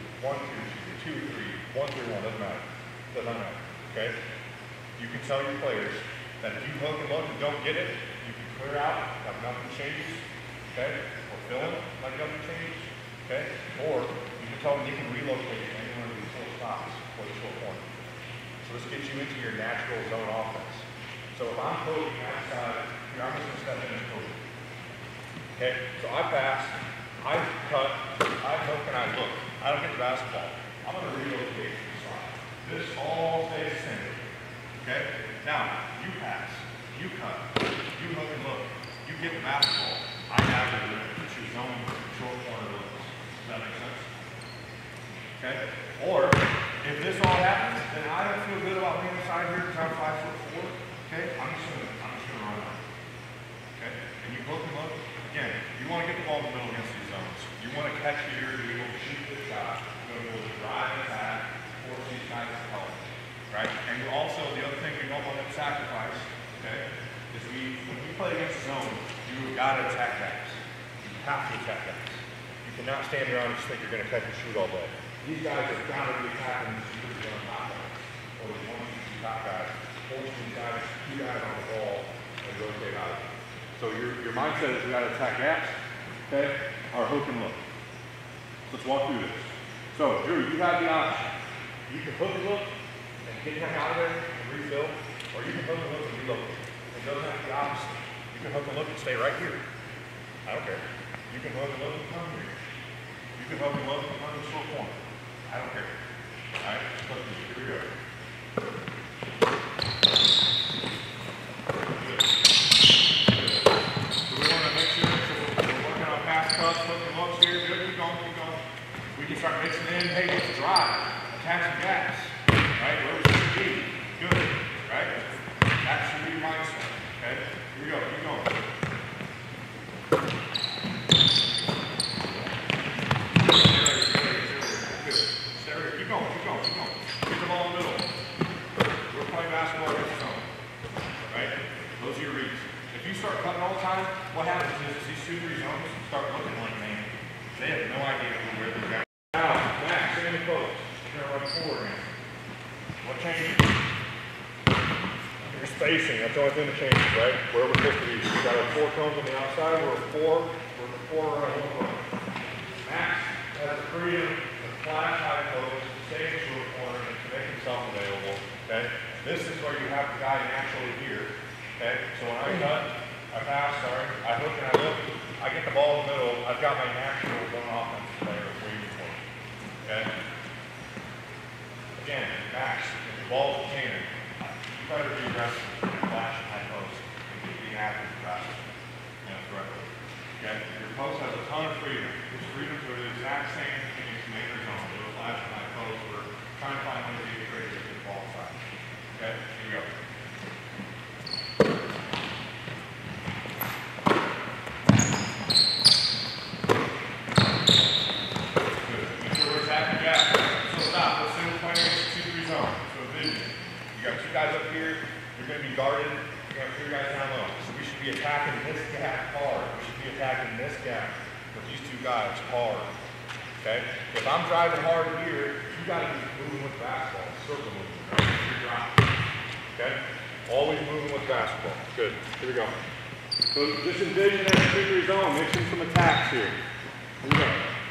1-2, 2-3, 1-3-1, doesn't matter. Doesn't matter. Okay? You can tell your players that if you hook and look and don't get it, you can clear out, have nothing changes, okay? Or fill in, like nothing changes, okay? Or you can tell them you can relocate anywhere in these 4 spots or the short corner. So this gets you into your natural zone offense. So if I'm poking outside, here I'm just going to step in and poke. Okay? So I pass, I cut, I hook, and I look. I don't get the basketball. I'm going to relocate to the side. This all stays the same. Okay? Now, you pass, you cut, you hook and look, you get the basketball. I have it in your zone short corner looks. Does that make sense? Okay? Or, if this all happens, then I don't feel good about being inside here because I'm 5'4". Okay? I'm just gonna run out. Okay? And you hook and look. Again, you want to get the ball in the middle against these zones. You want to catch here, you want to shoot the shot, you want to be able to drive and attack, force these guys to help. Right? And you also, the other thing we don't want to sacrifice, okay, is when we play against the zone, you've got to attack guys. You have to attack guys. You cannot stand around and just think you're going to catch and shoot all day. These guys have got to be attacking the shooters on top guys. Or the 1-2 top guys. Force these guys, 2 guys on the ball, and rotate out. So your mindset is we got to attack gaps, okay, or hook and look. Let's walk through this. So, Drew, you have the option. You can hook and look, get him out of there and refill, or you can hook and look and relocate. It doesn't have to be the opposite. You can hook and look and stay right here. I don't care. You can hook and look and come here. You can hook and look and come to the short corner. I don't care. All right? Here we go. Good. So we want to make sure we're working on pass cuts, hook and looks here. Good. Keep going, keep going. We can start mixing in. Hey, it's a drive. Attach some gaps. Right? Where was it be? Good. Right? That should be your mindset. Okay? Here we go. Keep going. Good. Stay right here. Keep going. Keep going. Keep going. Get the ball in the middle. We're playing basketball against the zone. Right? Those are your reads. If you start cutting all the time, what happens is these 2-3 zones start looking like man. They have no idea where they're going. Now, Max, stay in the post. You're going to run forward now. What changes? Your spacing, that's the only thing that changes, right? Where we're supposed to be. We've got our 4 cones on the outside, we're 4 around 1 cone. Max has the freedom to flash high post, stay in the short corner, and to make himself available. Okay? This is where you have the guy naturally here. Okay? So when I cut, I pass, I hook and I look, I get the ball in the middle, I've got my natural zone offensive player waiting for me. Okay? Again, Max, if the ball's retaining, you better be aggressive and flash and high post and be active aggressive. Correctly. Okay? Your post has a ton of freedom. It's free exact same in your commander zone. It'll flash my colors. We're trying to find ways to get crazy with the ball side. Okay, here we go. Good. Make sure we're attacking gap. So stop. Let's single player 2-3 zone. So vision. You got two guys up here. You're going to be guarded. You got two guys down low. So we should be attacking this gap hard. We should be attacking this gap with these two guys hard. Okay? If I'm driving hard here, you got to be moving with the basketball. Circle moving. Right? Okay? Always moving with basketball. Good. Here we go. So just envision that 2-3 zone. Mixing some attacks here. Here we go.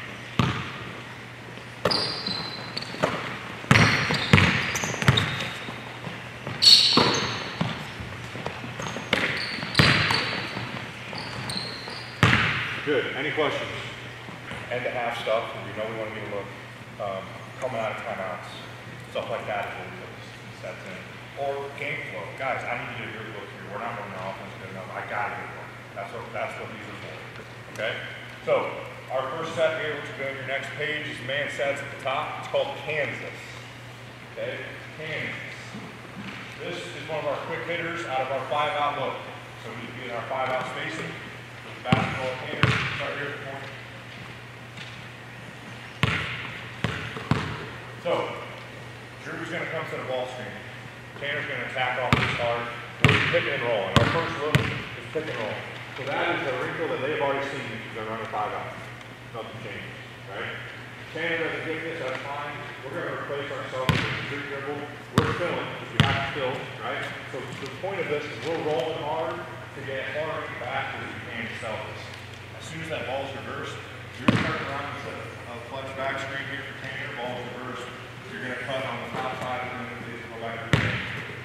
Good. Any questions? End to half stuff, and you know we want to get a look. Coming out of timeouts, stuff like that is what we sets in. Or game flow. Guys, I need to get a good look here. We're not running our offense good enough. I got to get one. That's what these are for. Okay? So, our first set here, which will go on your next page, is man sets at the top. It's called Kansas. Okay? Kansas. This is one of our quick hitters out of our 5-out look. So we need to be in our 5-out spacing. Basketball hitter, start here at the point. So, Drew's going to come to the ball screen. Tanner's going to attack off this hard. We're pick and roll. And our first look is pick and roll. So that is a wrinkle that they've already seen because they're running 5-out. Nothing changes, right? Tanner doesn't get this, that's fine. We're going to replace ourselves with a street dribble. We're filling, because we have to fill, right? So the point of this is we're rolling hard to get hard back as we can to sell this. As soon as that ball's reversed, you're going to turn around and set a flex back screen here for Tanner, ball's reversed. You're going to cut on the top side and then go back to the game.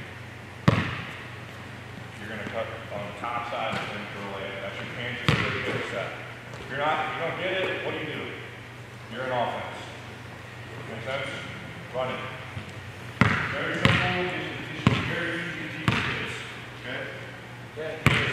You're going to cut on the top side and then go away. That's your Kansas pretty good set. If you don't get it, what do? You're in offense. Make sense? Run it. Very simple. It's very easy to teach kids. Okay? Yeah.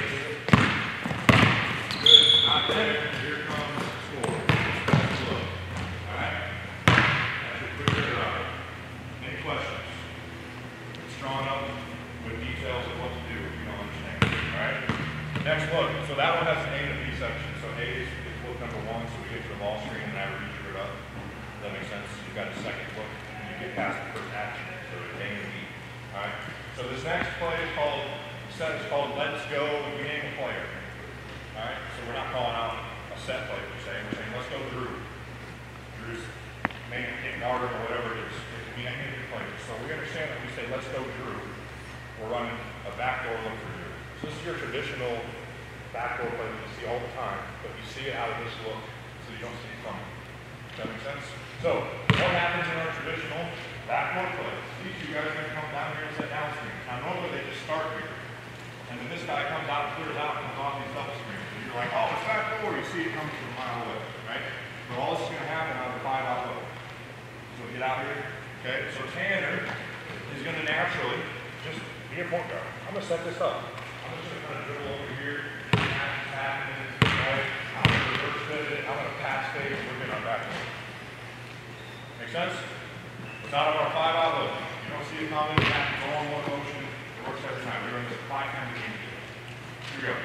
Good. Not there. Here comes the score. That's slow. Alright? That's your quick hitter out. Any questions? It's drawn up with details of what to do if you don't understand. Alright? Next look. So that one has an A and a B section. So A is look number 1, so we get to the ball screen and I reach it up. Does that make sense? You've got a second look and you get past the first action. So it's A and B. Alright? So this next play is called Let's Go Game Player. Alright? So we're not calling out a set play per se. We're saying let's go Drew. Drew's main guard or whatever it is. It can be any of your players. So we understand that we say let's go Drew. We're running a backdoor look for Drew. So this is your traditional backdoor play that you see all the time, but you see it out of this look so you don't see it coming. Does that make sense? So, what happens in our traditional backdoor play? These two guys are going to come down here and set down screen. Now, normally they just start here. And then this guy comes out, clears out, and comes off these double screens. And you're like, oh, it's backdoor. You see it coming from a mile away, right? But all this is going to happen out of the 5-out look. So get out here. Okay? So Tanner is going to naturally just be a point guard. I'm going to set this up. I'm just going to kind of dribble over here. Happening, right? I'm going to reverse pivot, I'm going to pass fade, we're getting our back. Make sense? It's not on our 5-out look. You don't see it coming, you have to go on one motion. It works every time. We're doing this 5 times a game. Here we go.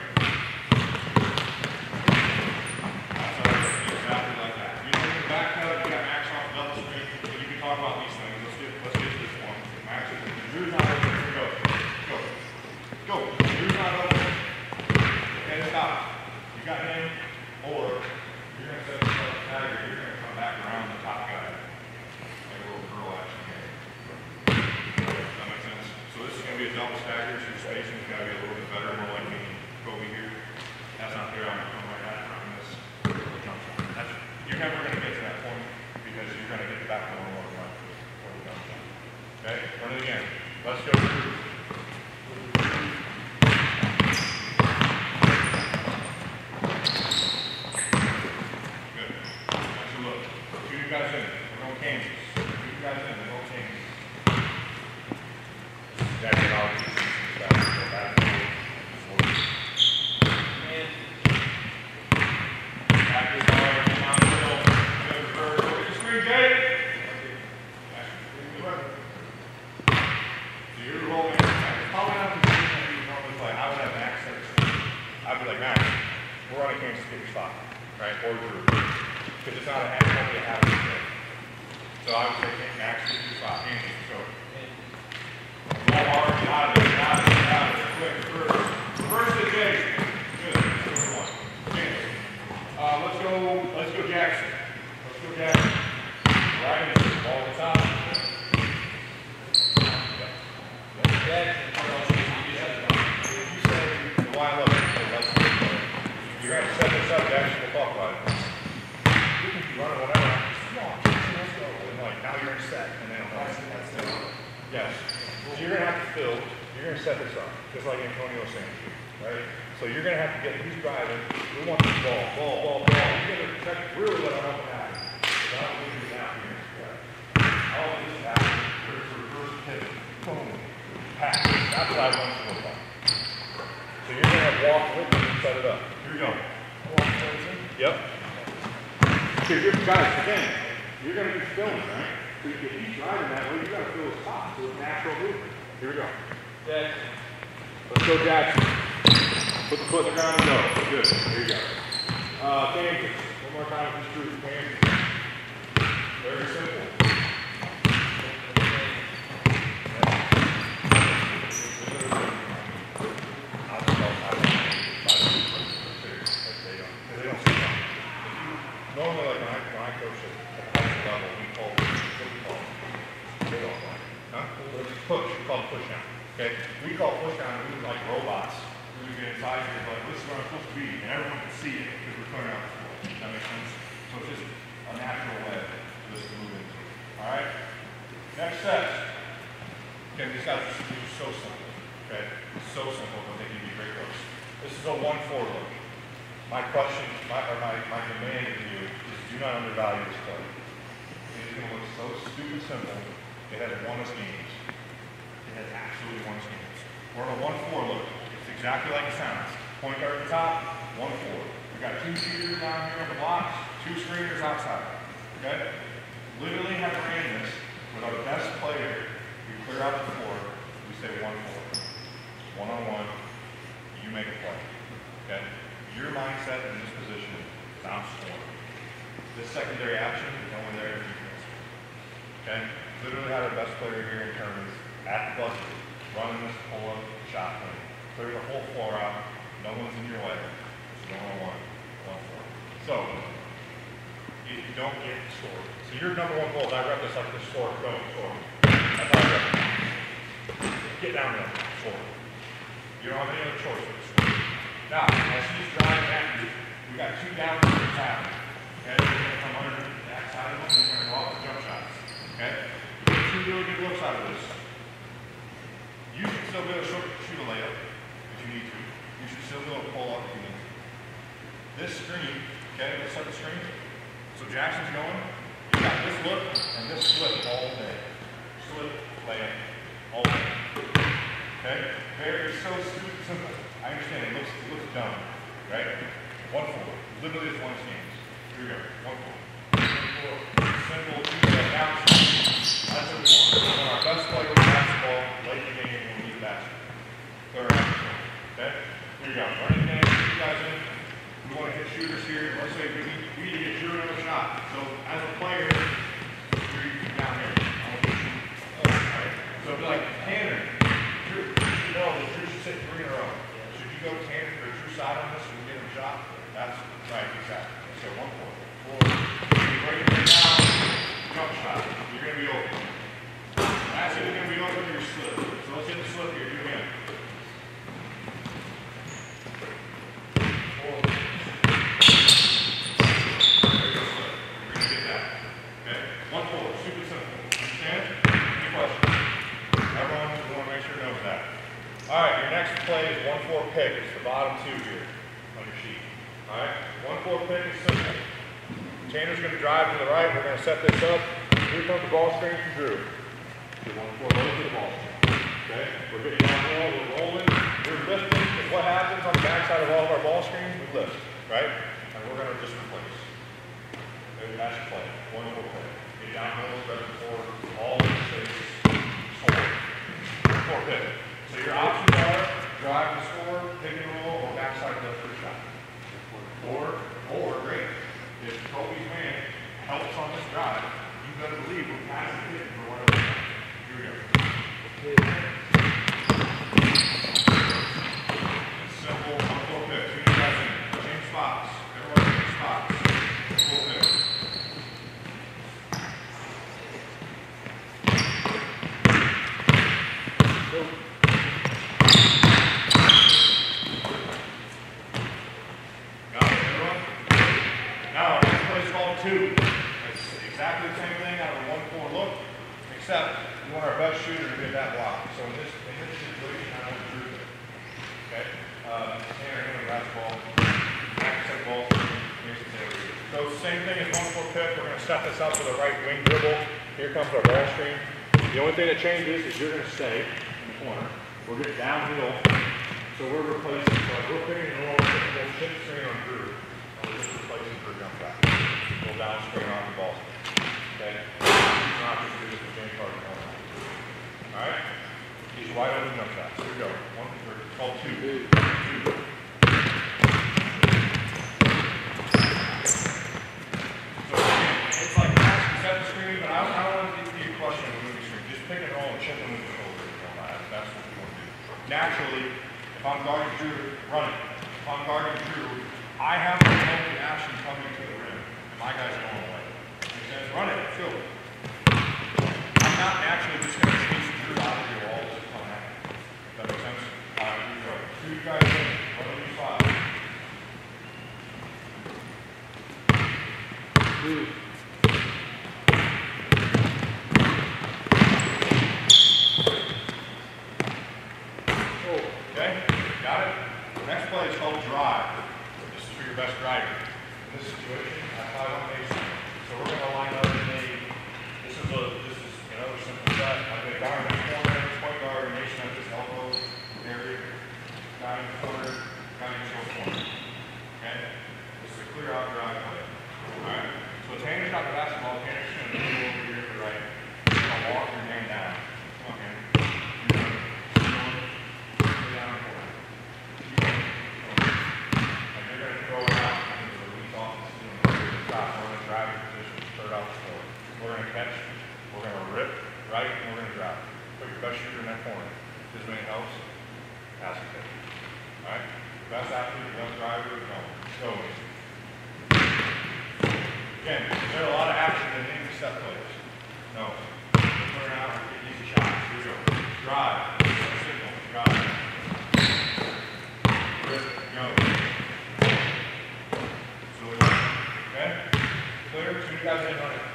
That's how it's exactly like that. You know, the back cut, you got max off double screen, so you can talk about these things. Let's get to this one. Max is Drew's not open. Here we go. Go. Go. Drew's not open. Okay, stop. You got him, or you're going to set yourself a tagger, you're going to come back around the top guy. Like a little curl action game. Does that make sense? So this is going to be a double stagger, so your spacing's got to be a little bit better, more like me, Kobe here. That's not there, I'm going to come right out from this little jump shot. You're never going to get to that point because you're going to get the back one more run for the jump shot. Okay, run it again. Let's go through. Guys in, we're going Kansas. You guys in, we're going Kansas. That's it, I'll go back and back is hard, down the hill, go to way you have it. So I would say max 225 handles. So go hard, get out of it, get out of it, get out of it. Quick, first to Jason. Good. Number one. Jason. Let's go Jackson. Let's go Jackson. Right, ball the top. Jackson. You say the line up. You're going to set this up, Jackson. We'll talk about it. You can keep running whatever. Come on, let's go. And like, now you're in set. And then yes. So you're going to have to fill. You're going to set this up, just like Antonio was saying, right? So you're going to have to get, he's driving. We want this ball. You're going to check really what I want to happen. So I don't need to do that here. All of this happens. There's a reverse pivot. Boom. Pass. That's what I want to look like. So you're going to have walk with me and set it up. Here we go. Yep. Because you're, guys, again, you're going to be filling, right? So if he's driving that way, you got to fill his top so it's natural movement. Here we go. Jackson. Let's go, Jackson. Put the foot in the ground and go. Good. Here you go. Kansas. One more time with this group. Kansas. Very simple. Normally, like when I coach at the high level, we call push. We call push down. Okay? We call push down. We like robots. We get inside here, like this is where I'm supposed to be, and everyone can see it because we're clearing out the floor. Does that make sense? So it's just a natural way for this to move into. All right. Next steps. Okay, these guys are so simple. Okay, so simple, but they can be great looks. This is a 1-4 look. My question, my demand of you is do not undervalue this play. It is going to look so stupid simple. It has won us games. It has absolutely won us games. We're on a 1-4 look. It's exactly like it sounds. Point guard at the top, 1-4. We got 2 shooters down here on the blocks, 2 screeners outside. Okay? Literally have ran this with our best player. We clear out the floor. We say 1-4. 1-on-1. You make a play. Okay? Your mindset in this position is I'm scoring. This secondary action is only there if you can. Okay? Literally have our best player here in tournaments at the buzzer, running this pull-up shot play. Clear the whole floor out. No one's in your way. It's 1-on-1. 1-4. So, you don't get scored. So your number one goal is I rep this up to score. Go, score. That's how I rep it. Get down there. Score. You don't have any other choice but to score. Now, as he's driving at you, we got 2 down screens happening. Okay? We're going to come under the backside of them. We're going to go off the jump shots. Okay? You get 2 really good looks out of this. You should still be able to shoot a layup if you need to. You should still be able to pull up if you need to. This screen, okay, let's set the screen. So Jackson's going. You got this look and this slip all day. Slip, layup, all day. Okay? Very so stupid simple. I understand it looks dumb, right? 1-4. Literally it's one games. Here we go. 1-4. Simple, 2-step down. That's what we want. We want our best player with basketball late in the game when we need the basket. Third round. Okay? Here we go. Running game, 2 guys in. We want to hit shooters here. Let's say we need to get Drew another shot. So as a player, you're down here. Right? So it'd be like Tanner. Drew, you know that Drew should sit 3 in a row. Should you go Tanner or Drew side on this and get him a shot? That's right, exactly. So 1-4. You're breaking it down, jump shot. You're going to be open. That's either going to be open or you're slip. So let's hit the slip here. Do it again. 4. There you go, slip. You're going to get that. Okay? 1-4. Super simple. Understand? Any questions? Everyone, we want to make sure knows that. All right, your next play is 1-4 pick. It's the bottom 2 here on your sheet. All right, 1-4 pick is simple. Tanner's going to drive to the right. We're going to set this up. Here comes the ball screen from Drew. So 1-4, low to the ball screen. Okay, we're getting downhill, we're rolling, we're lifting. Because what happens on the backside of all of our ball screens? We lift, right? And we're going to just replace. There's a match play. 1-4 play. Get downhill, stretch forward, all in the space, score. 1-4 pick. So your options are drive and score, pick and roll, or backside lift for a shot. Or great. If Kobe's man helps on this drive, you better believe we're passing it for whatever. Here we go. It's simple, one full pick. Two guys in. Change spots. Everyone change spots. Full pick. Two. It's exactly the same thing out of a 1-4 look, except we want our best shooter to hit that block. So in this situation, I want to do it. Okay? Tanner hitting the basketball, accent ball, so same thing as 1-4 pick. We're going to set this up with a right wing dribble. Here comes our ball screen. The only thing that changes is you're going to stay in the corner. We'll get downhill. So we're replacing, so we're putting an old chip screen on Drew. We're just replacing for a jump back. Go down screen off the ball. Okay? He's not just do this with James Harden. Alright? He's wide open jump shots. Here we go. One, it's called two. Two. So again, it's like that. You set the screen, but I don't want to give you a question on the movie screen. Just pick and roll and chip them with the shoulder. That's what we want to do. Naturally, if I'm guarding Drew, run it. If I'm guarding Drew, I have to hold the action coming to the rim. My guy's going away. Makes sense? Run it. Go. I'm not naturally just going to chase Drew out of your walls and come at me. Does that make sense? All right, here we go. Two guys in. One of these five. Two. Okay? Got it? The next play is called drive. This is for your best driver. In this situation, I probably want to make some. So we're going to line up in a, this is another simple set. I'm going to guard in the corner, point guard, nation at this elbow area. Guy in the corner, guy in the short corner. Okay? This is a clear out drive play. Alright? So Tanner's got the basketball. Tanner's just going to move over here to the right. You're going to walk your man down. Come on, Tanner. We're going to catch, we're going to rip, right, and we're going to drive. Put your best shooter in that corner. This way it helps. Pass it there. Alright? Best athlete, best driver, go. Again, there's a lot of action in any set plays. No. Turn out and get easy shots. Here we go. Drive. Signal. Drive. Rip. Go. So we run. Okay? Clear? So you guys didn't run it.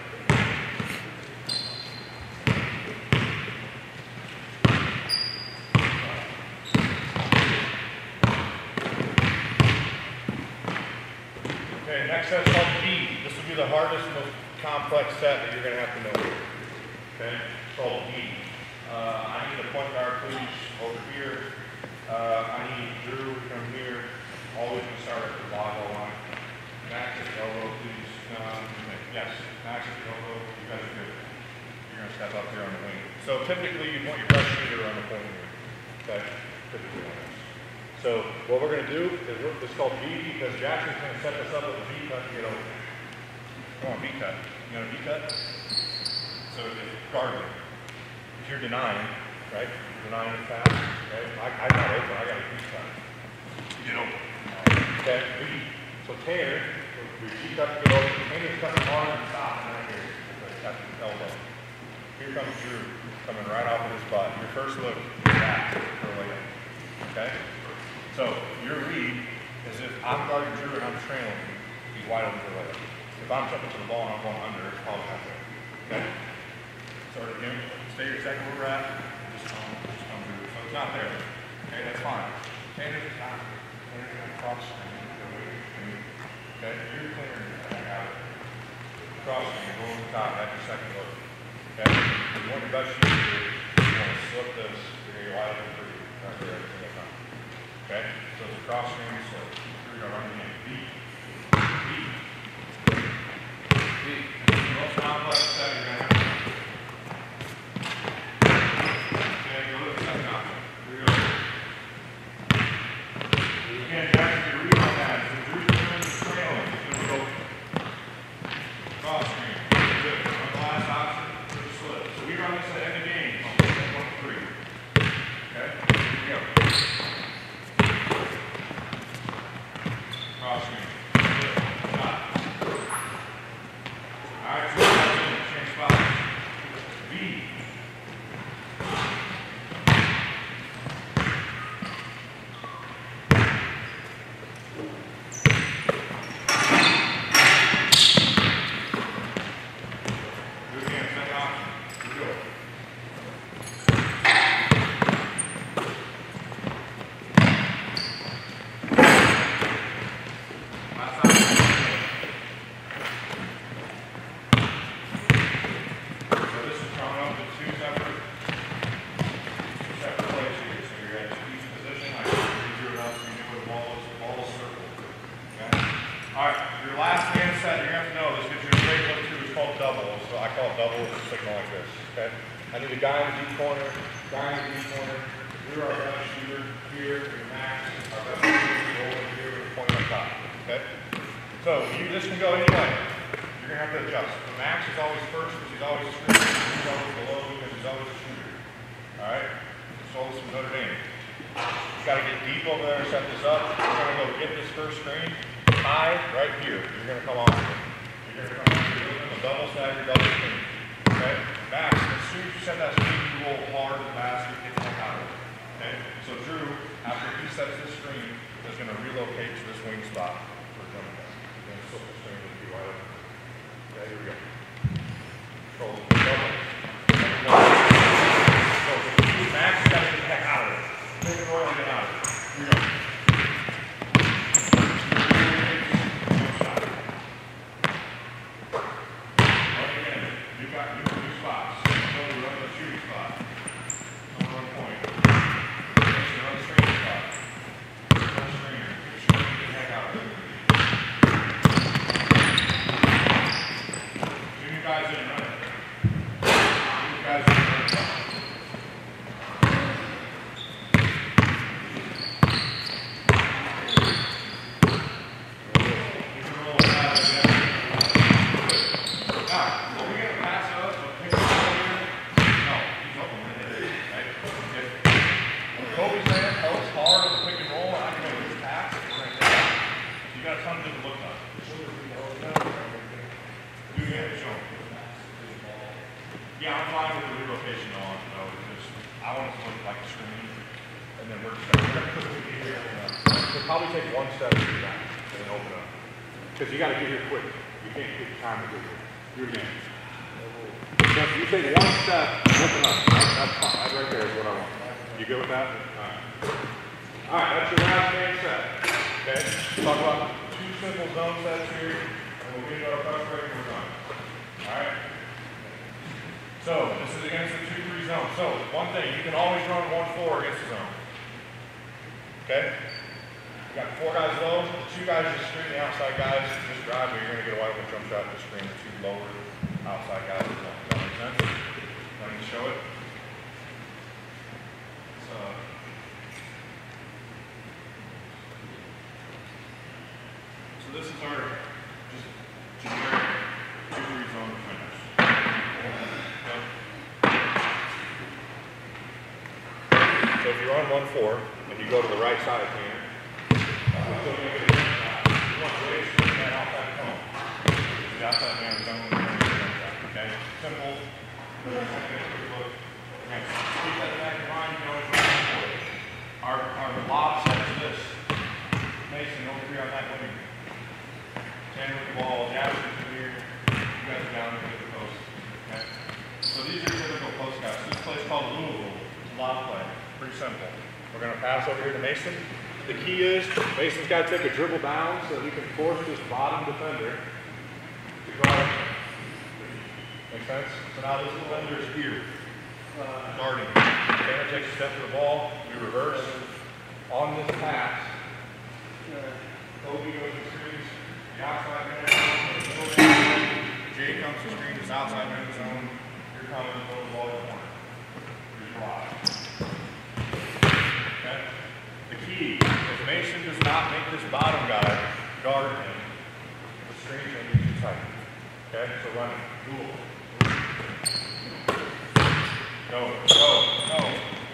Okay, next set is called D. This will be the hardest, most complex set that you're going to have to know. Okay, it's called D. I need a point guard, please, over here. I need Drew to come here. Always going to start at the logo line. Max at the elbow, please. Yes, Max at the elbow. You guys are good. You're going to step up here on the wing. So typically, you want your best shooter on the point here. Okay, typically on this. So what we're going to do is this is called B because Jackson's going to set this up with a B cut to get over. Come on, B cut. You got a B cut? So guard me. If you're denying, right? Denying the pass, right? I got open. I got a B cut. Get open. Okay, B. So Tanner, we B cut to get over. Tanner's cutting hard on the top right here. That's the elbow. Here comes Drew coming right off of his butt. Your first look is back for a layup. Okay? So your read is if I'm guarding Drew and I'm trailing, he's wide open for a layup. If I'm jumping to the ball and I'm going under, it's probably not there. Okay? So again, stay exactly where we're at. Just come through. So it's not there. Okay, that's fine. Tanner's not. Tanner's going to cross. Okay, you're clearing it. I got it. Crossing, you're going to the top. That's your second look. Okay? You want your best shooter here. You want to slip this. You're going to get wide open for you. That's there every single time. Okay? So it's a cross screen slip. You're going to run again. B. B. B. The most complex set you're going to have. Okay, go to the second option. Here we go. Again, Jackson, your read on that. So Drew's going to trailing. He's going to go cross screen. us to the end of the game. 1-3. Okay? Here we go. Cross screen. Alright, so change spots. V. Alright, your last hand set, you're going to have to know this because your grade 1-2 is called double, so I call it double with a signal like this, okay? I need a guy in the deep corner, guy in the deep corner. You're our best shooter here, your max, our best shooter over here with a point on top, okay? So this can go any way. You're going to have to adjust. The max is always first because he's always a screener. He's always below because he's always a shooter. Alright? So always from Notre Dame. You got to get deep over there and set this up. We're going to go get this first screen. High, right here. You're going to come off of it. You're going to come off of it. A double stagger, double screen. Okay? Max, as soon as you set that screen, you roll hard to the basket, get the heck out of it. Okay? So Drew, after he sets this screen, is going to relocate to this wing spot for jumping back. You're going to flip the screen with you wide open. Okay, here we go. Control the double. So Max has got to get the heck out of it. Take it roll and get out of it. Here we go. Yeah, I'm fine with the relocation on, though, because I want it to look like a screen, and then we're we'll probably take one step to do that, and then open up. Because you got to get here quick. You can't take time to get here. You're game. Just, you take one step, open up. That's fine. That right there is what I want. You good with that? All right, that's your last game set. Okay? Talk about 2 simple zone sets here, and we'll get our first break and we're done. All right? So, this is against the 2-3 zone. So, one thing, you can always run 1-4 against the zone. Okay? You got 4 guys low, the 2 guys just screen the outside guys, just drive, but you're going to get a wide open jump shot to screen the 2 lower outside guys. Does that make sense? Let me show it. So this is our just generic 2-3 zone defenders. So if you run 1-4 and you go to the right side of hand, you want to raise that outside cone. The outside hand is only okay? Simple. Again, keep that back in mind. You know it's right. Our lob set is this. Mason over here on that wing. 10 with the ball, Jackson here. You guys are down here at the post. Okay? So these are typical post guys. This place is called Louisville. It's a lob play. Pretty simple. We're going to pass over here to Mason. The key is Mason's got to take a dribble down so he can force this bottom defender to guard. Make sense? So now this defender is here, guarding. Tanner takes a step to the ball. We reverse. On this pass, Kobe goes and screens the outside man zone. Jay comes to screen this outside man zone. You're coming to throw the ball in the corner. Here's your lob. Okay? The key, if Mason does not make this bottom guy guard him, the screen's going to be too tight. Okay? So run it. Cool. Go, go, go.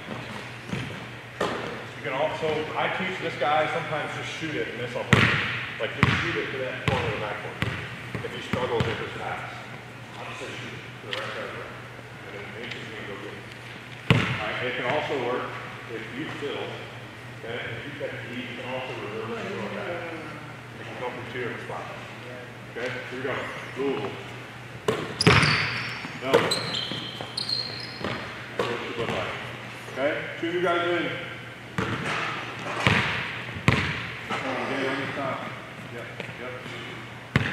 You can also, I teach this guy sometimes just shoot it and this will hurt. Like just shoot it to that corner of the back corner. If you struggle with this pass. I'll just say shoot it to the right side of the ground. And then H is going to go get it. Alright, it can also work if you fill. Okay, if you get the E, you can also reverse and go back. You can go from two different spots. Okay, here we go. Louisville. No. That's what it should look like. Okay, 2 new guys in. Okay, on the top. Yep, yep.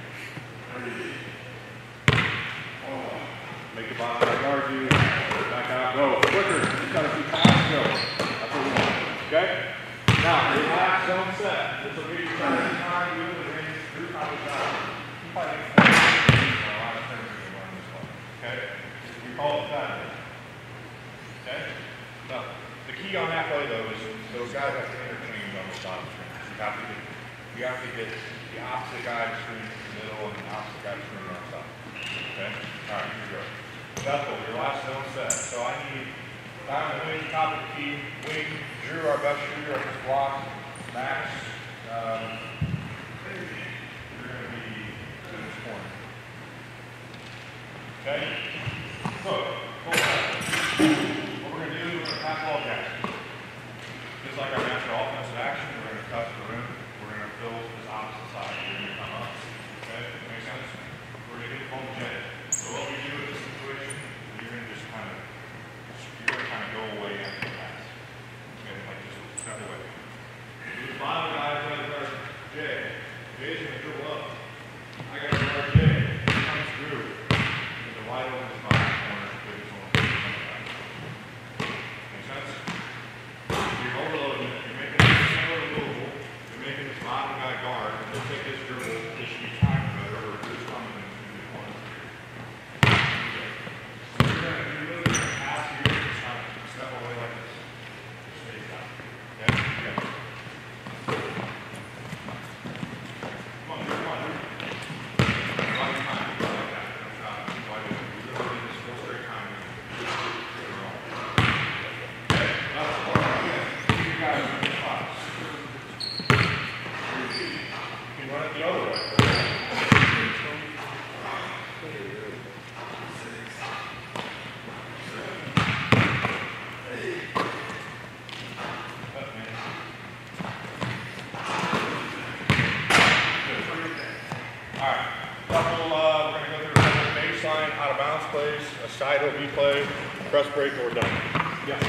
Oh. Make the bottom guy guard you. Back out. Go. Quicker. You gotta see fast. Go. That's what we want. Okay? Now, relax, don't set. This will give you time to do the range through time to time. You probably make a lot of things when you learn this one. Okay? We call it that. Okay? Now, the key on that play though is those guys have to interchange on the bottom string. You have to get the opposite guy to string in the middle and the opposite guy to string on top. Okay? Alright, here we go. Bethel, your last zone set. So I need down the wing, top of the key, wing, Drew, our best shooter at this block, Max, you're going to be in this corner. Okay? So, pull back. What we're going to do is we're going to pass ball Jackson. Just like our natural offensive action, we're going to cut the rim. We're going to fill this opposite side. We're going to come up. Okay? Make sense? We're going to get the ball jet. So what we do in this situation, you're going to just kind of go away after the pass. Okay, like just step away. Do the bottom guy try to guard Jay. Jay's going to dribble up. I got to guard Jay. He comes through. There's a wide open spot in the corner. Make sense? You're overloading it. You're making this similar to Louisville. You're making this bottom guy guard. And they'll take this dribble. This should be time better or this coming in the corner. So you're going to pass here. Step away like this. Just stay down. Okay? Yeah. Come on, come on. Right time. Like that. No stop. Why do it? You're going to do this full straight time. Okay? That's the part. Again. You guys are in the spots. You can run it the other way. Plays, a side OB play, press break, or done. Yeah.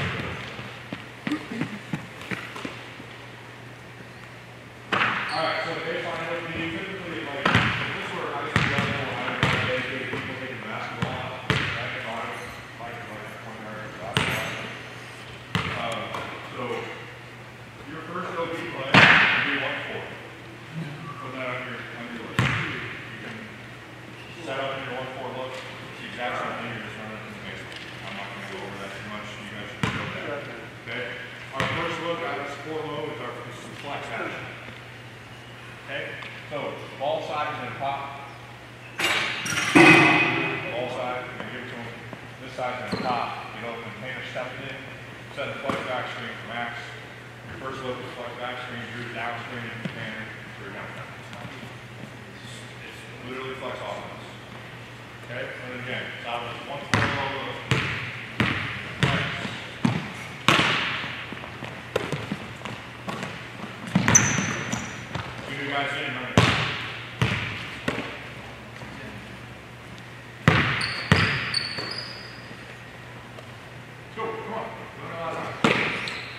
Alright, so the baseline OB, typically, like, if this were high school level, I would want to dedicate people taking basketball, right? So I would like point guard basketball. So, your first OB play would be 1-4. Put that on your list. You can set up your 1-4 look. Exact same thing, you're just running it in the basement. I'm not going to go over that too much. You guys should know that. Okay? Our first look out of this 4 low is our flex action. Okay? So, ball side is going to pop. Ball side, you're going to give it to him. This side is going to pop. You know, container stepping in. Set the flex back screen for Max. Your first look is flex back screen, Drew down screen, container, Drew down. It's literally flex offense. Okay, and again, stop with 1-4 low. You guys in, remember. Go, come on. Go to the last time.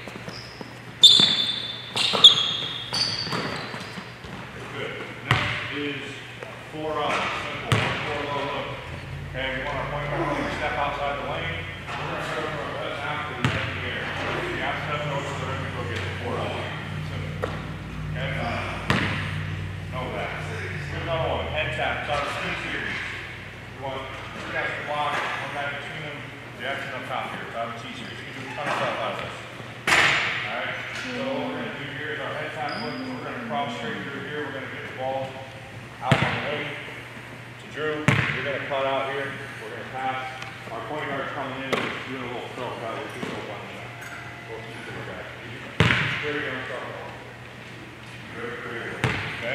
Good. Next is 4 up. Simple. 1-4 low look. Okay, we want our point guard to step outside the lane. We're going to go from our best half to the end of the air. So you have to step over so that we go get the 4 up. Simple. Okay? Know that. Here's another one. Head tap. It's on the speed series. We want 2 guys to block, 1 guy between them. The action up top here. It's on the T series. You can do a ton of stuff out of this. Alright? So what we're going to do here is our head tap look. We're going to cross straight through here. We're going to get the ball out on the wing to Drew. You're going to cut out here. We're going to pass. Our point guard's coming in. doing a little throw, probably do a little one shot. We'll keep it back. Very young start ball. Very good. Okay?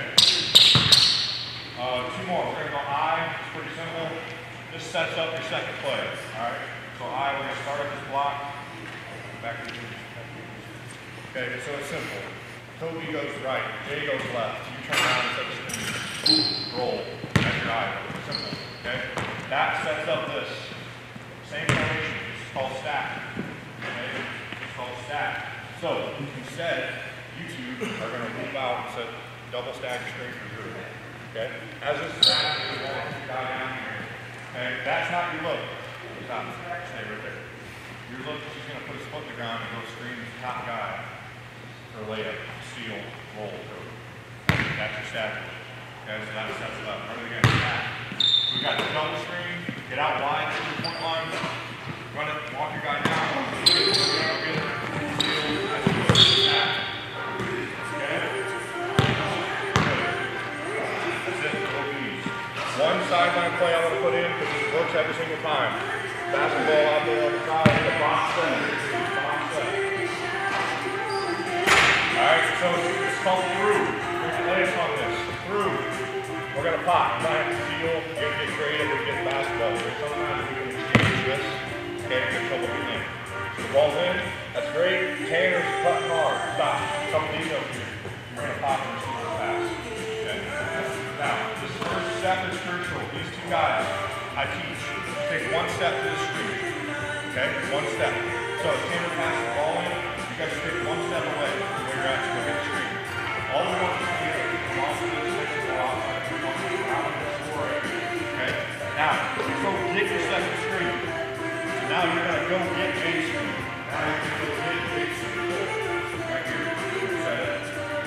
Two more. We're going to go I. It's pretty simple. This sets up your second play. Alright? So I, we're going to start at this block. Back to the okay, so it's simple. Toby goes right, Jay goes left. You turn around and set the spin. Roll. That's your I. Simple. Okay? That sets up this. Same formation. This is called stack. Okay? It's called stack. So instead, you two are going to move out and set double stack straight for your. Okay? As this is happening, you're going to guy down here. Okay? That's not your look. Stop. Stay right there. Your look is just going to put his foot in the ground and go screen this top guy for layup, steal, roll. That's your stack. Okay, so that sets it up. Run it again. Stack. We've got the double screen. Get out wide to the point line. Run it. Walk your guy down. Steal. That's your stack. Okay? That's it. One sideline play I want to put in because it works every single time. Basketball out there on the side, the box set. Alright, so it's called through. There's plays on this. Through. We're going to pop. You might have to steal. You get creative when you get the basketball here. Sometimes we can exchange this. Okay, get trouble getting in. So the ball's in. That's great. Tanner's cutting hard. Stop. A couple details here. You're going to pop and receive the pass. Okay? Now, this first step is crucial. These two guys, I teach. Take one step to the screen. Okay? One step. So if Tanner passes the ball in, you guys take one step away from where you're at to go get the screen. All we want is to come off of this, take the ball outside, come off of this, out of this score. Okay? Now, so get your second screen. So now you're going to go get Jay's screen. Now you're going to go get Jay's screen. Right here. Set it.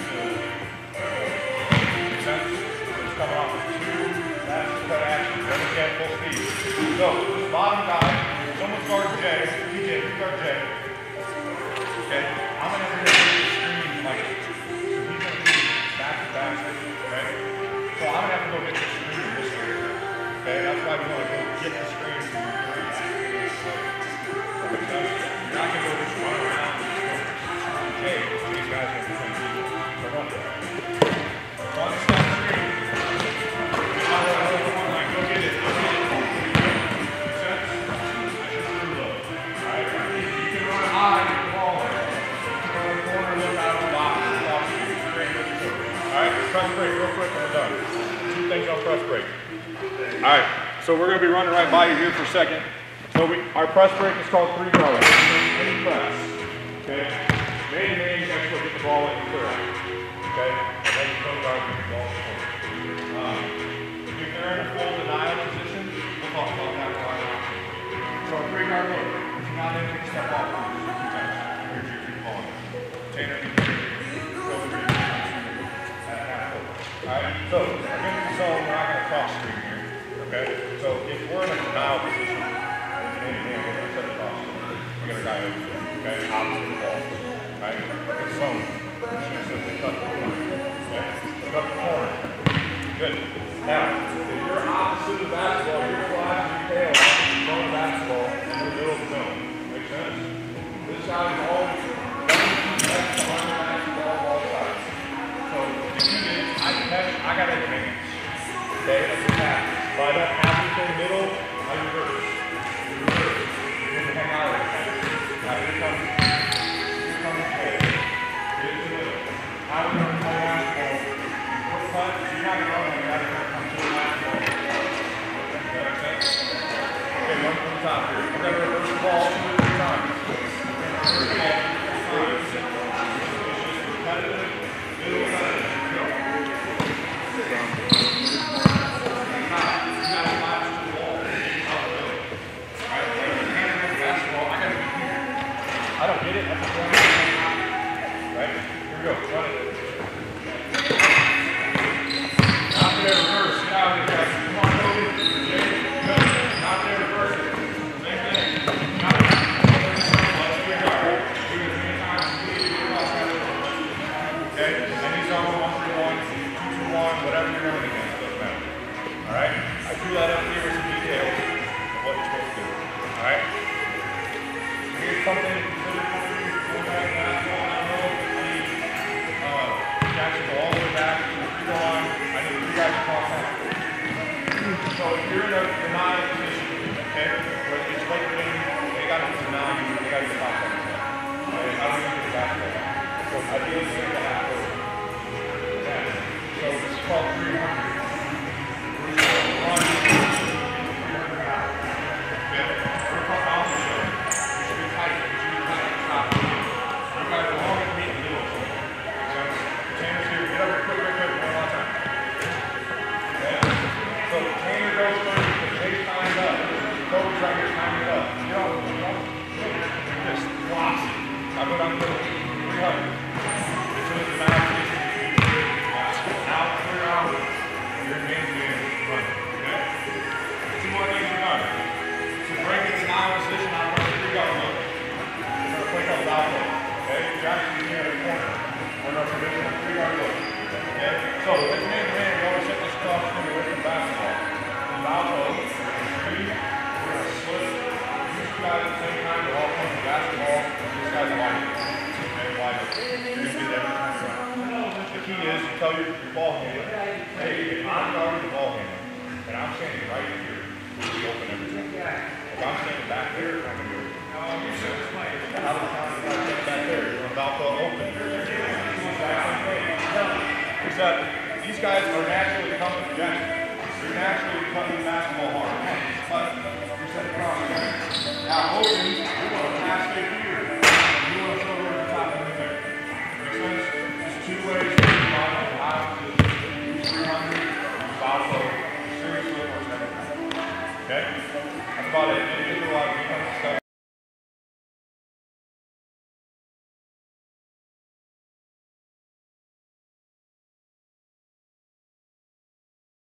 Make sense? So it's coming off of two. That's the cut action. Then again, full speed. So, this bottom guy, someone guard Jay. DJ, you guard Jay. Okay? I'm going to have to get the screen like this. So he's going to be back to basket. Okay? So I'm going to have to go get the screen this way. Okay? That's why we want to go get the screen from your three. That makes sense? You're not going to go just run around and just go. Okay, these guys are going to play DJ. So run it. One step screen. Go get it. Go get it. Press break real quick and we're done. Two things on press break. Alright, so we're going to be running right by you here for a second. So our press break is called 3 guard. Any press. Okay? Main, next we'll get the ball in and clear out. Okay? And then you come guard and get the ball in the corner. If they're in a full denial position, we'll talk about that right now. So 3 guard look. If you're not in, take a step off. Here's your ball. Tanner, alright, so against the zone, we're not going to cross screen here. Okay? So if we're in a denial position, we're going to set a cross. We got a guy over there. Okay? Opposite the ball. Right? It's zone. We're just going to simply cut the corner. Okay? Cut the corner. Good. Now, if you're opposite the basketball, you're flying your tail off the zone of basketball in the middle of the zone. Make sense? This guy is always running to the basketball on all sides. So if you get I got everything. Okay, that's a pass. If I don't have anything in the middle, I reverse. You can hang out like that. Now here comes Jay. Get in the middle. Now we're going to play basketball. Quick cut. You're not going to run on that. You're going to come to the basketball. Does that make sense? Okay, one from the top here. We're going to reverse the ball 2 at a time. Reverse the ball 2 at a time. It's just repetitive. Middle cut. I don't get it. That's a point. Right? Here we go. Run it. Out there, reverse. Get out of here, guys. Come on, Toby. Jay. Good. Out there, reverse it. Same thing. Out there. So it's called 300. We're just going to run 300 out. Okay? We're called bounce show. It should be tight. It should be tight. Stop. You guys are long and meet and do it. Okay? Tanner's here. Get up quick. One more time. Okay? So the Tanner goes first. The Chase times up. Coach right here timing it up. Get off. Just blocks it. I go down the middle. 300. As soon as the mouth is out, clear out. You're in game, run. Okay? 2 more things are done. So break it to now position, I'm running 3 guard look. We're going to play called bow look. Okay? Jackson's near the corner. We're going to traditional 3 guard look. Okay? So with man-to-man, we always set this cross from away from basketball. Bow look. 3. We're going to split. These 2 guys at the same time, they're all playing basketball. This guy's wide. Okay? Wide. You're going to get every time you run. The key is you tell your ball handler, hey, if I'm guarding the ball handler, and I'm standing right here, we'll be open every time. If I'm standing back there, I'm going to go. How do you stand back there? You're about to open. Except these guys are naturally coming to Jackson. They're naturally cutting the basketball hard. But you set the cross. Now open, you want to pass it here. You want to throw it over the top of the thing. Make sense? There's 2 ways. Okay? That's about it. There's a lot of stuff.